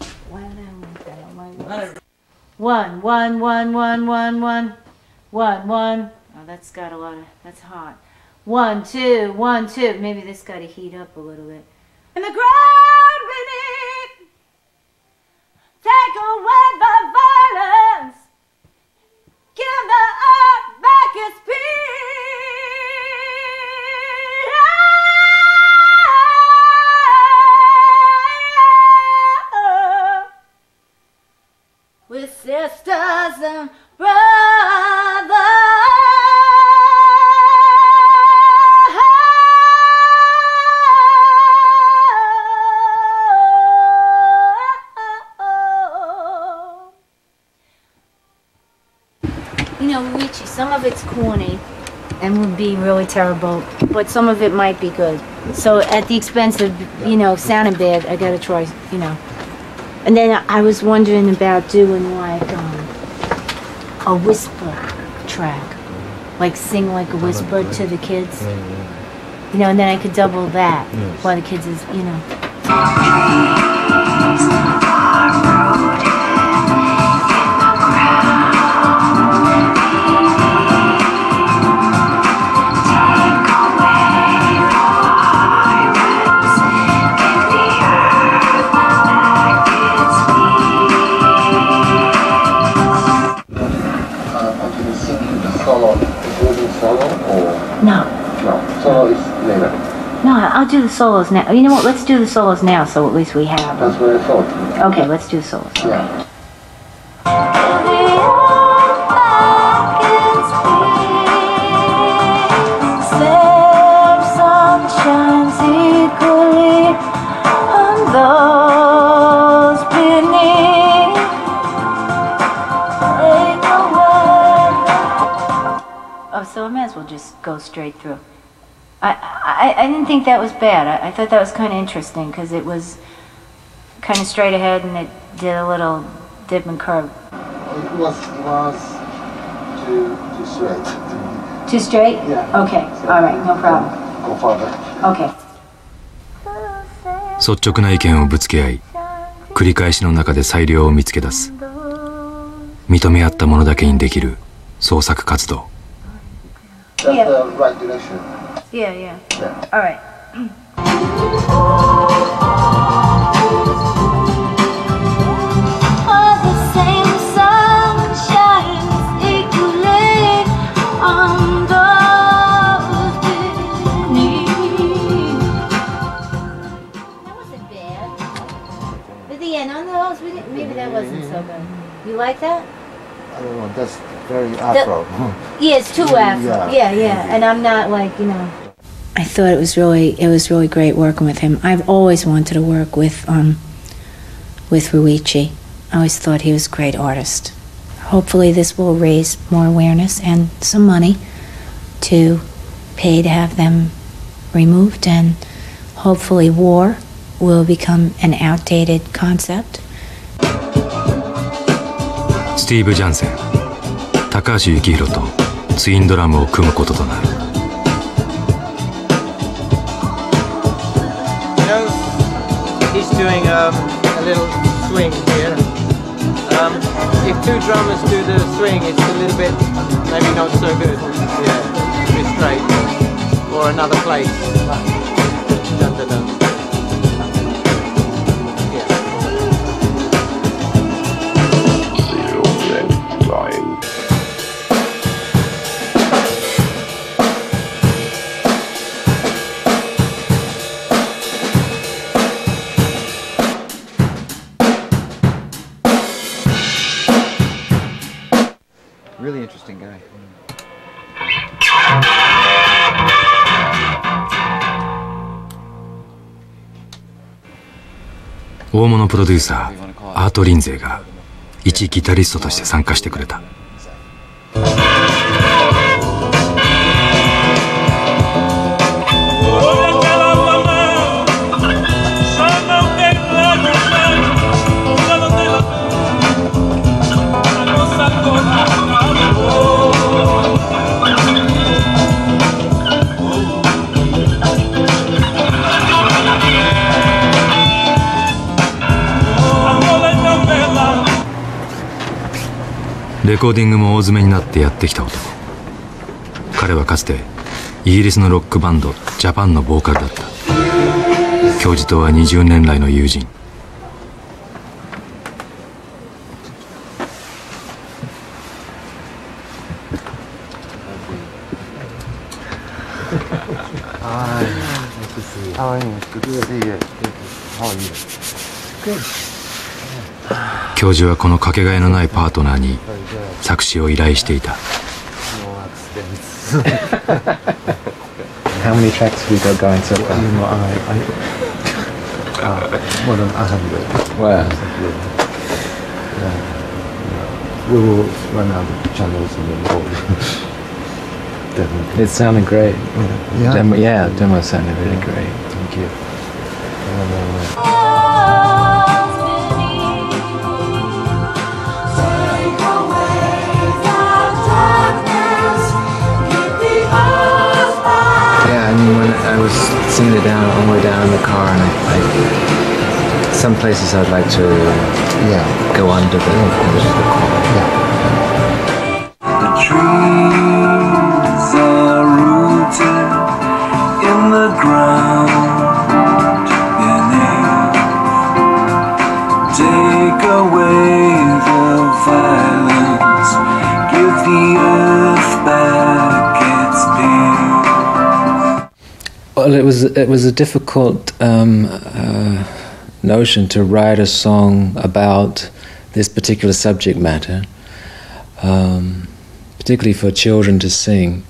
One, one, one, one, one, one, one, one. Oh, that's got a lot of. That's hot. 1, 2, 1, 2. Maybe this got to heat up a little bit. And the ground beneath, take away the violence, give the earth back its peace. We're sisters and brothers. You know, Richie, some of it's corny and would be really terrible, but some of it might be good. So at the expense of, sounding bad, I gotta try, And then I was wondering about doing like a whisper track, like sing like a whisper to the kids, and then I could double that while the kids is, No, I'll do the solos now. You know what? Let's do the solos now, so at least we have them.
That's what I thought.
Okay, let's do the solos.
Yeah.
Oh, so I may as well just go straight through. I didn't think that was bad. I thought that was kind of interesting because it was kind of straight ahead and it did a little dip and curve.
It was too straight.
Too straight?
Yeah.
Okay. All right. No problem.
Go further.
Okay.
率直な意見をぶつけ合い、繰り返しの中で裁量を見つけ出す。認め合ったものだけにできる創作活動。
That's the right direction.
Yeah. All right. Maybe that wasn't so good. You like that?
I don't know, that's very Afro.
Yeah, it's too Afro. Yeah. And I'm not like, I thought it was really great working with him. I've always wanted to work with Ruichi. I always thought he was a great artist. Hopefully this will raise more awareness and some money to pay to have them removed, and hopefully war will become an outdated concept.
スティーブ・ジャンセン、高橋幸宏とツインドラムを組むこととなる。
He's doing a little swing here. If two drummers do the swing, it's a little bit maybe not so good. Yeah, a bit straight. Or another place. Dun, dun, dun.
Really interesting guy.
大物プロデューサーアート・リンゼーが一ギタリストとして参加してくれた。レコーディングも大詰めになってやってきた男。彼はかつてイギリスのロックバンドジャパンのボーカルだった。教授とは20年来の友人。教授はこのかけがえのないパートナーに作詞を依頼していた。
How many tracks have we got going so far?
More than 100.
Wow.
We will run out of channels and then hold. Definitely.
It sounded great.
Yeah.
Demo sounded really great.
Thank you.
When I was singing it down all the way down in the car, and I some places I'd like to go under the car.
The trees are rooted in the ground beneath. Take away the violence, give the earth back its peace.
Well, it was a difficult notion to write a song about this particular subject matter, particularly for children to sing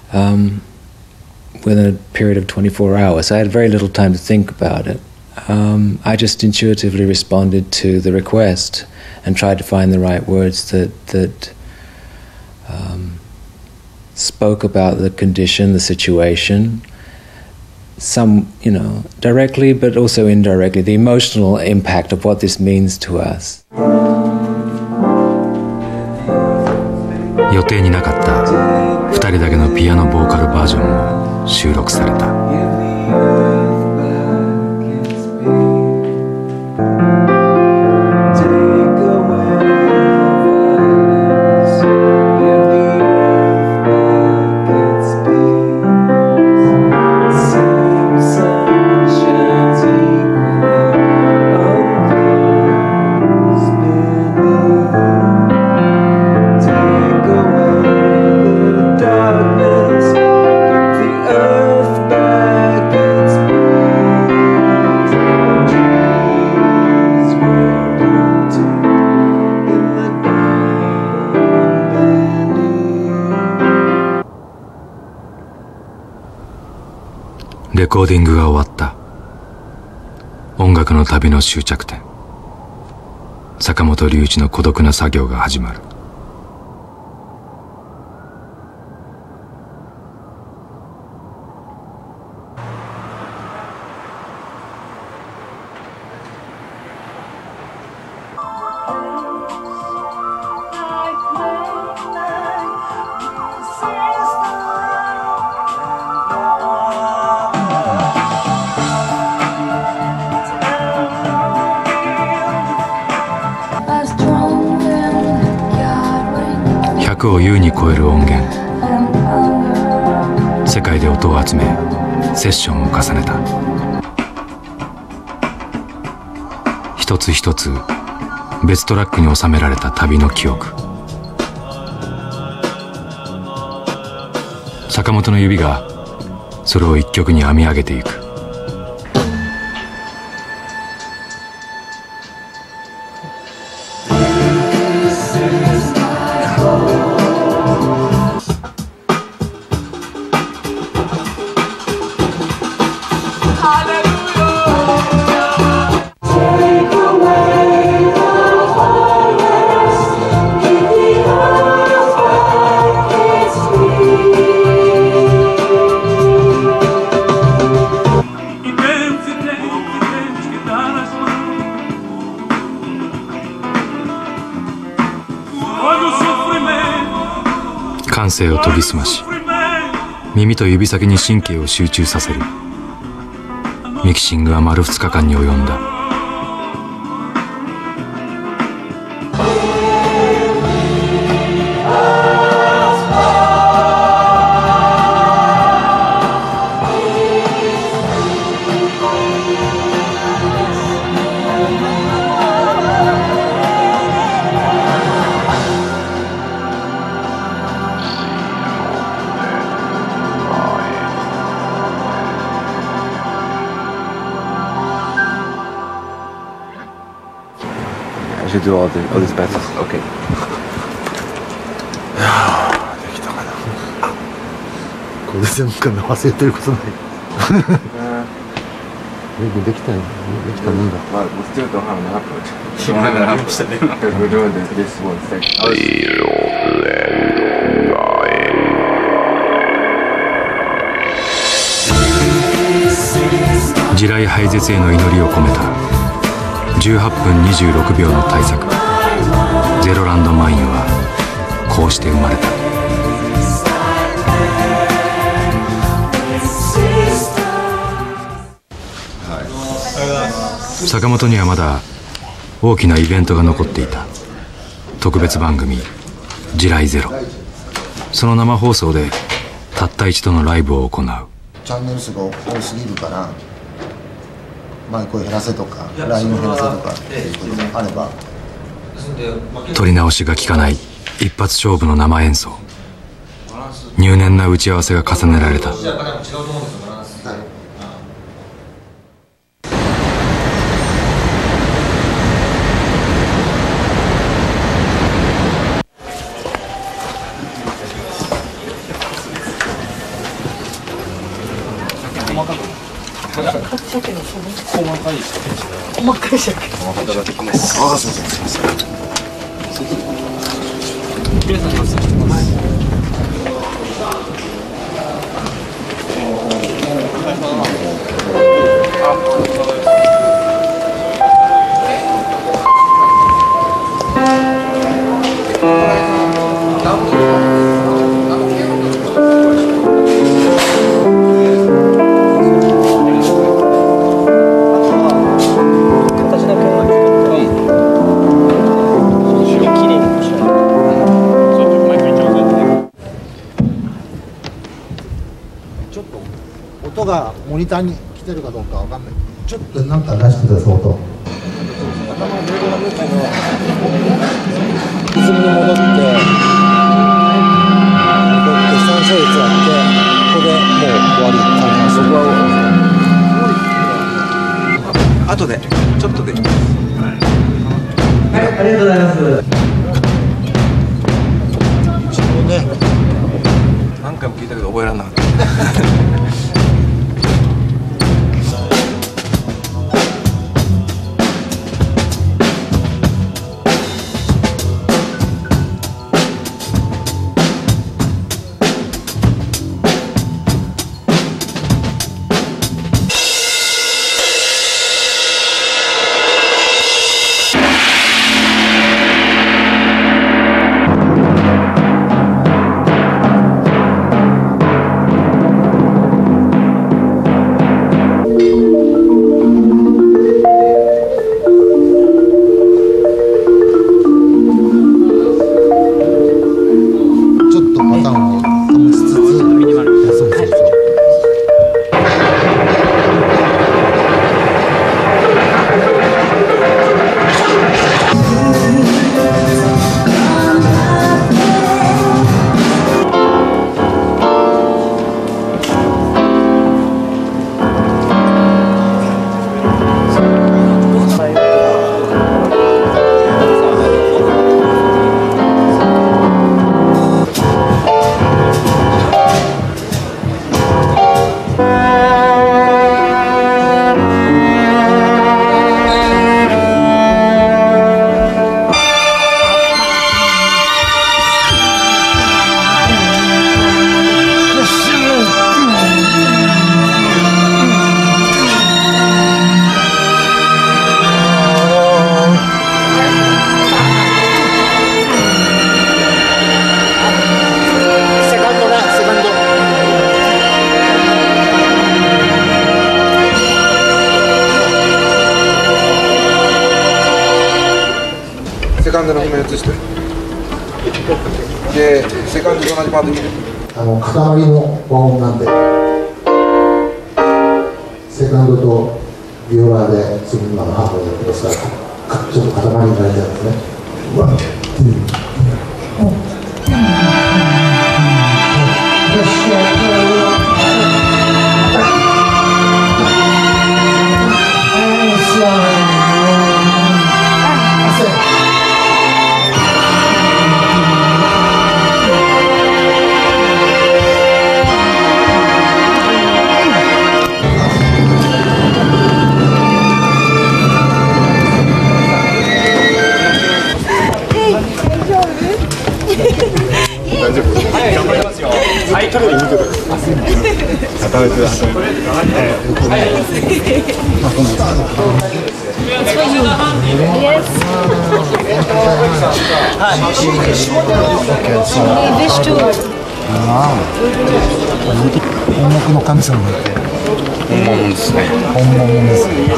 within a period of 24 hours. I had very little time to think about it. I just intuitively responded to the request and tried to find the right words that spoke about the condition, the situation. Some, directly, but also indirectly, the emotional impact of what this means to us.
予定になかった2人だけのピアノボーカルバージョンも収録された。レコーディングが終わった。音楽の旅の終着点、坂本龍一の孤独な作業が始まる。 100を優に超える音源、世界で音を集めセッションを重ねた。一つ一つ別トラックに収められた旅の記憶。坂本の指がそれを一曲に編み上げていく。感性を研ぎ澄まし、耳と指先に神経を集中させるミキシングは丸2日間に及んだ。
I should do all these bets. Okay.
いやー、できたかな。これ全回目忘れてることない。よくできたよ。できたもんだ。
Well, we still don't have an output. You don't have an output. Because we're doing this one second.
地雷廃絶への祈りを込めた18分26秒の大作ゼロランドマインはこうして生まれた。坂本にはまだ大きなイベントが残っていた。特別番組「地雷ゼロ」、その生放送でたった一度のライブを行う。
チャンネル数が多すぎるからマイクを減らせとかラインを減らせとかっていうことがあれば、
撮り直しが効かない一発勝負の生演奏。入念な打ち合わせが重ねられた。
鮭の細かい鮭。細かい鮭。いただきます。ああ、すみません。すみません。皆さんのせ。
音がモニターに来てるかどうかわかんない。ちょっとなんか出してください、音。リズムに戻って、決算勝率やって、ここでもう終わり。そこは
後で、ちょっとで。
はい、ありがとうございます。
一応ね、
何回も聞いたけど覚えられなかった。
外してでセカンドと同じパートに入れる。
塊の和音なんでセカンドとビオラでその今のハーモニーをやってますからちょっと塊になりたいですね。ワン、ツー。
大丈夫。頑張りますよ。はい、テレビ見てください。働いてください。
音楽の神様だって。
本物ですね。
本物ですね。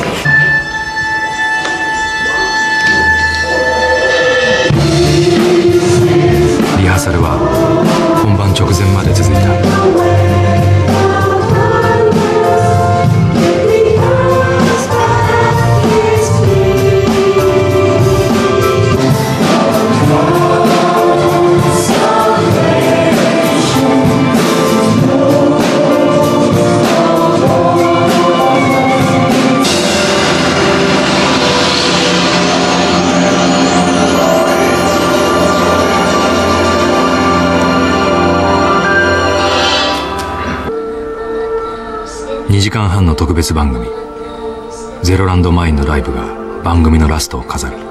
リハーサルは本番直前まで続いた。2時間半の特別番組「ゼロランドマイン」のライブが番組のラストを飾る。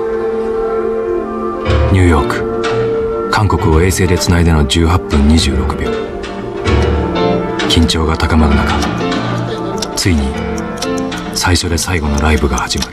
ニューヨーク、韓国を衛星でつないでの18分26秒。緊張が高まる中、ついに最初で最後のライブが始まる。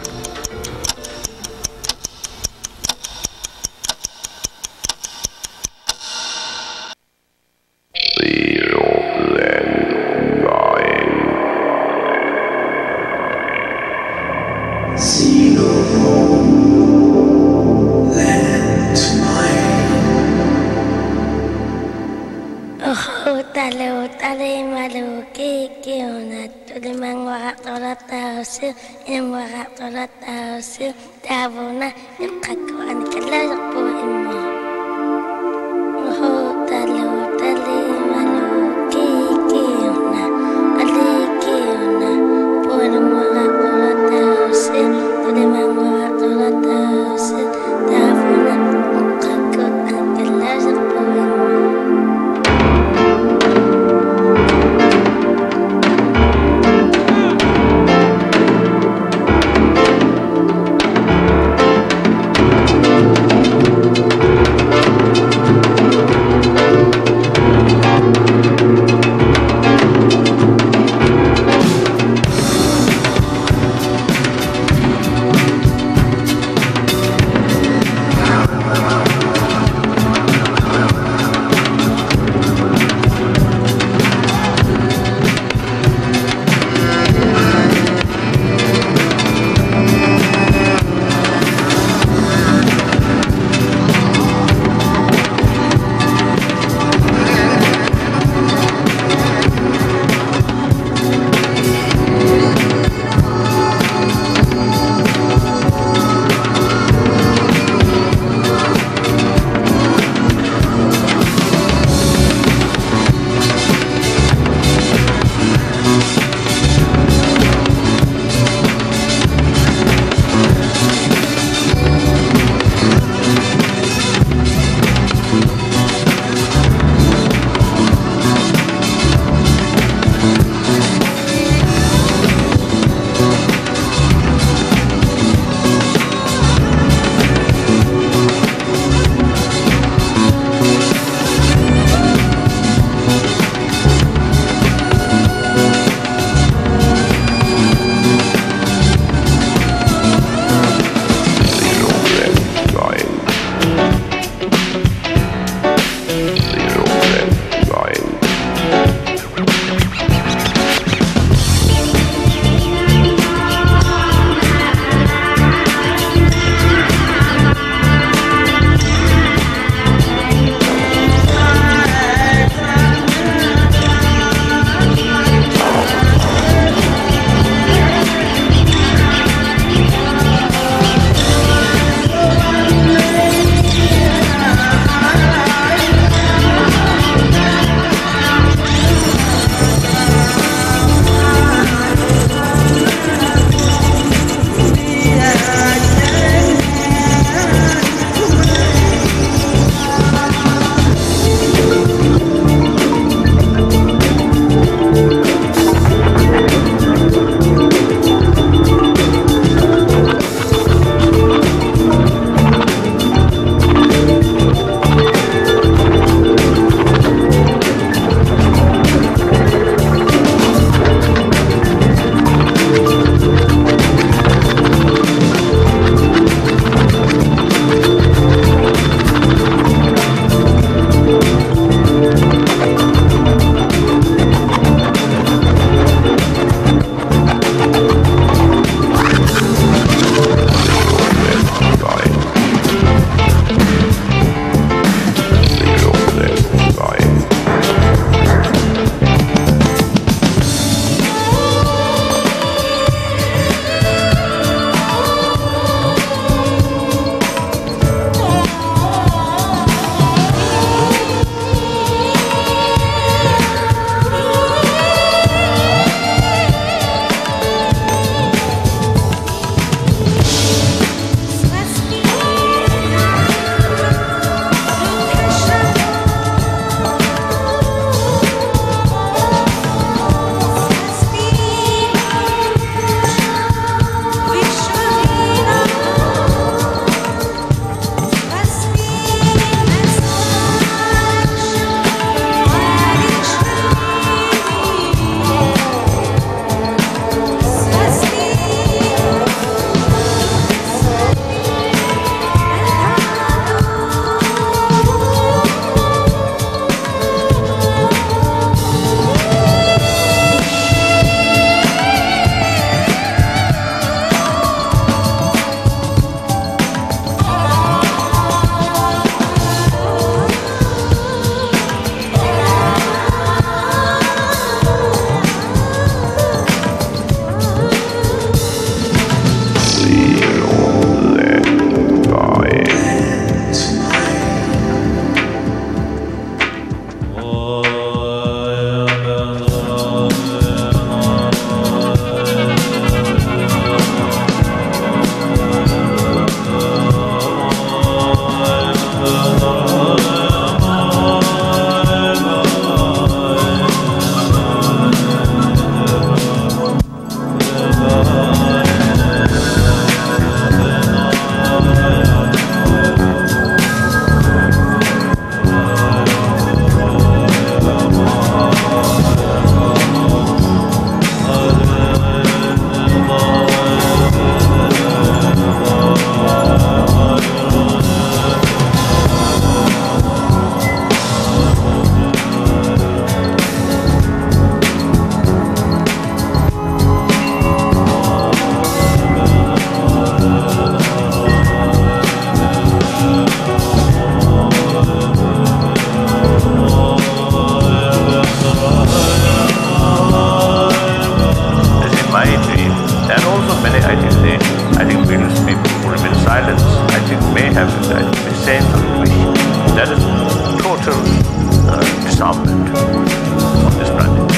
total disarmament of this planet.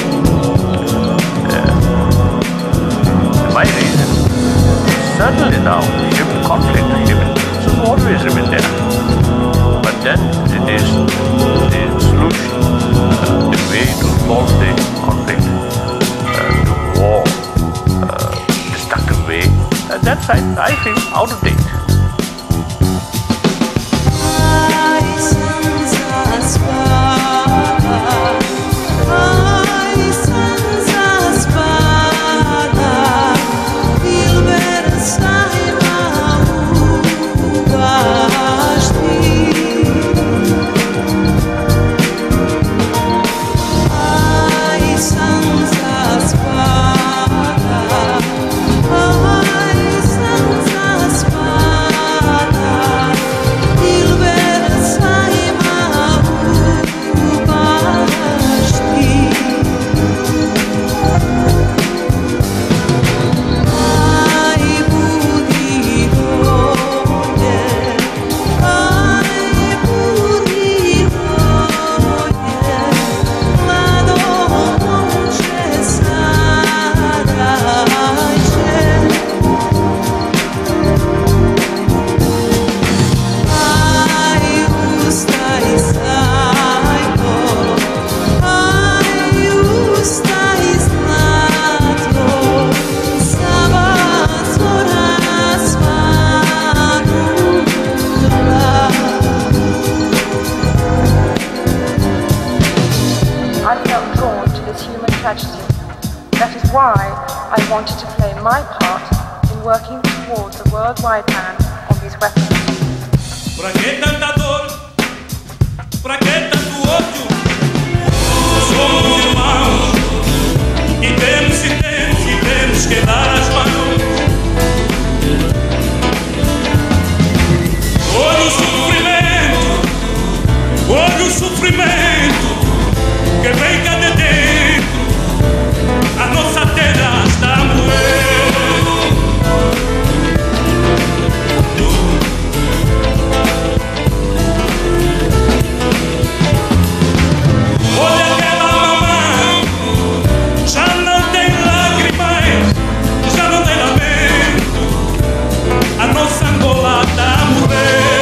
My reason, certainly now, human conflict, human has always remained there. But then it is the solution, the way to solve the conflict, to war, destructive way, that's, I think, out of date.
That is why I wanted to play my part in working towards a worldwide ban on these weapons.
Pra que tanta dor? Pra que tanto ódio? Somos irmãos e temos que dar as mãos. Olha o sofrimento que vem cá de dentro. A nossa terra está a morrer. Olha aquela mamãe, já não tem lágrimas, já não tem lamento. A nossa Angola está a morrer.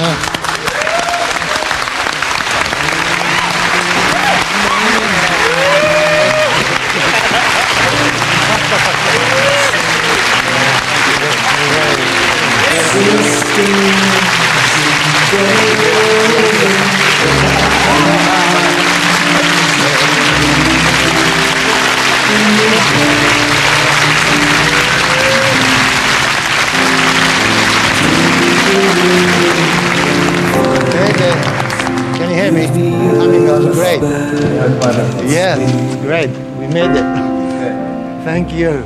Can you hear me? Coming out great. Yeah, great. We made it. Thank you.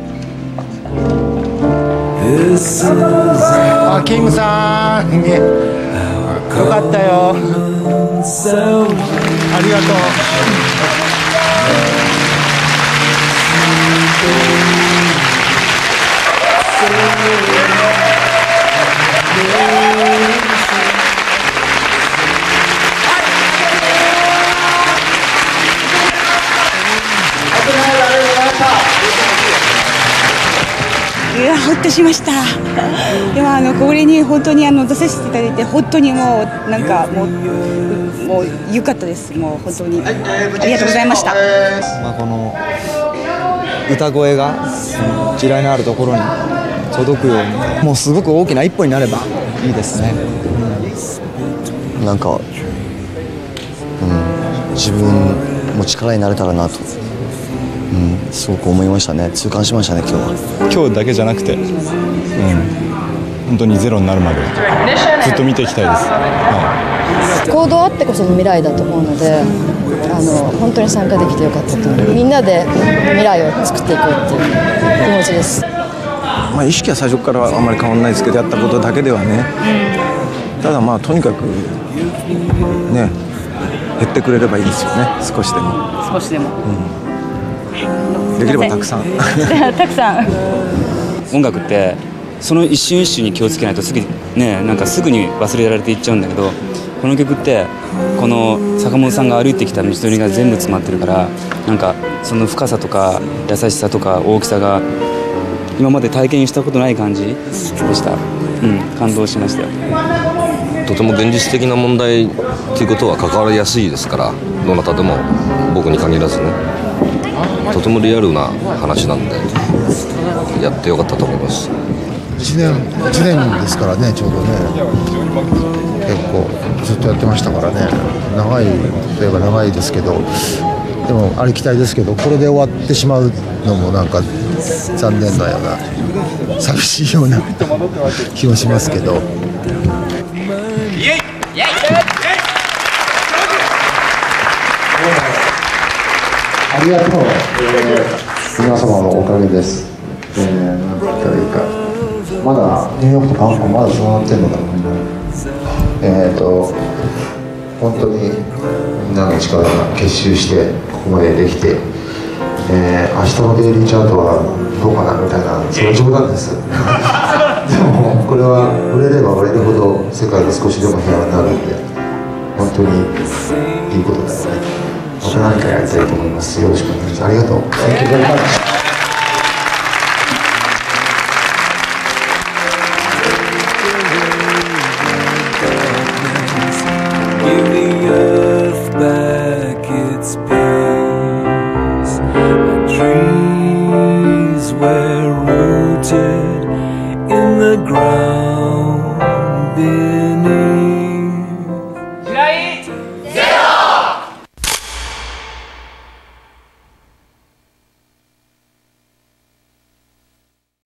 あ、キムさん、よかったよ。ありがとう。
いや、ほっとしました。でもこれに本当に出させていただいて本当にもうなんかもう良かったです。もう本当にありがとうございました。
この歌声が地雷のあるところに届くように、もうすごく大きな一歩になればいいですね。
なんか、自分も力になれたらなと、すごく思いましたね。痛感しましたね、今日は。
今日だけじゃなくて、本当にゼロになるまでずっと見ていきたいです。
行動あってこその未来だと思うので、本当に参加できてよかったと思う。みんなで未来を作っていこうっていう気持ちです。
意識は最初からあんまり変わらないですけど、やったことだけではね、ただとにかくね、減ってくれればいいですよね。少しでも
少しでも、
できればたくさん
たくさん。
音楽ってその一瞬一瞬に気をつけないとすぐね、なんかすぐに忘れられていっちゃうんだけど、この曲ってこの坂本さんが歩いてきた道のりが全部詰まってるから、なんかその深さとか優しさとか大きさが今まで体験したことない感じでした。感動しましたよ。
とても現実的な問題ということは関わりやすいですから、どなたでも僕に限らずね、とてもリアルな話なんでやってよかったと思います。
1年ですからね、ちょうどね、結構ずっとやってましたからね。長いといえば長いですけど、でもありきたりですけど、これで終わってしまうのもなんか残念なような、寂しいような気もしますけど。
ありがとう、皆様のおかげです。なんて言ったらいいか、まだニューヨークと韓国まだつながってるのかな。本当にみんなの力が結集してここまでできて、明日のデイリーチャートはどうかなみたいな、それは冗談ですでもこれは売れれば売れるほど世界が少しでも平和になるんで、本当にいいことだよね。また何かやりたいと思います。よろしくお願いします。ありがとう。Thank you very much.
Give me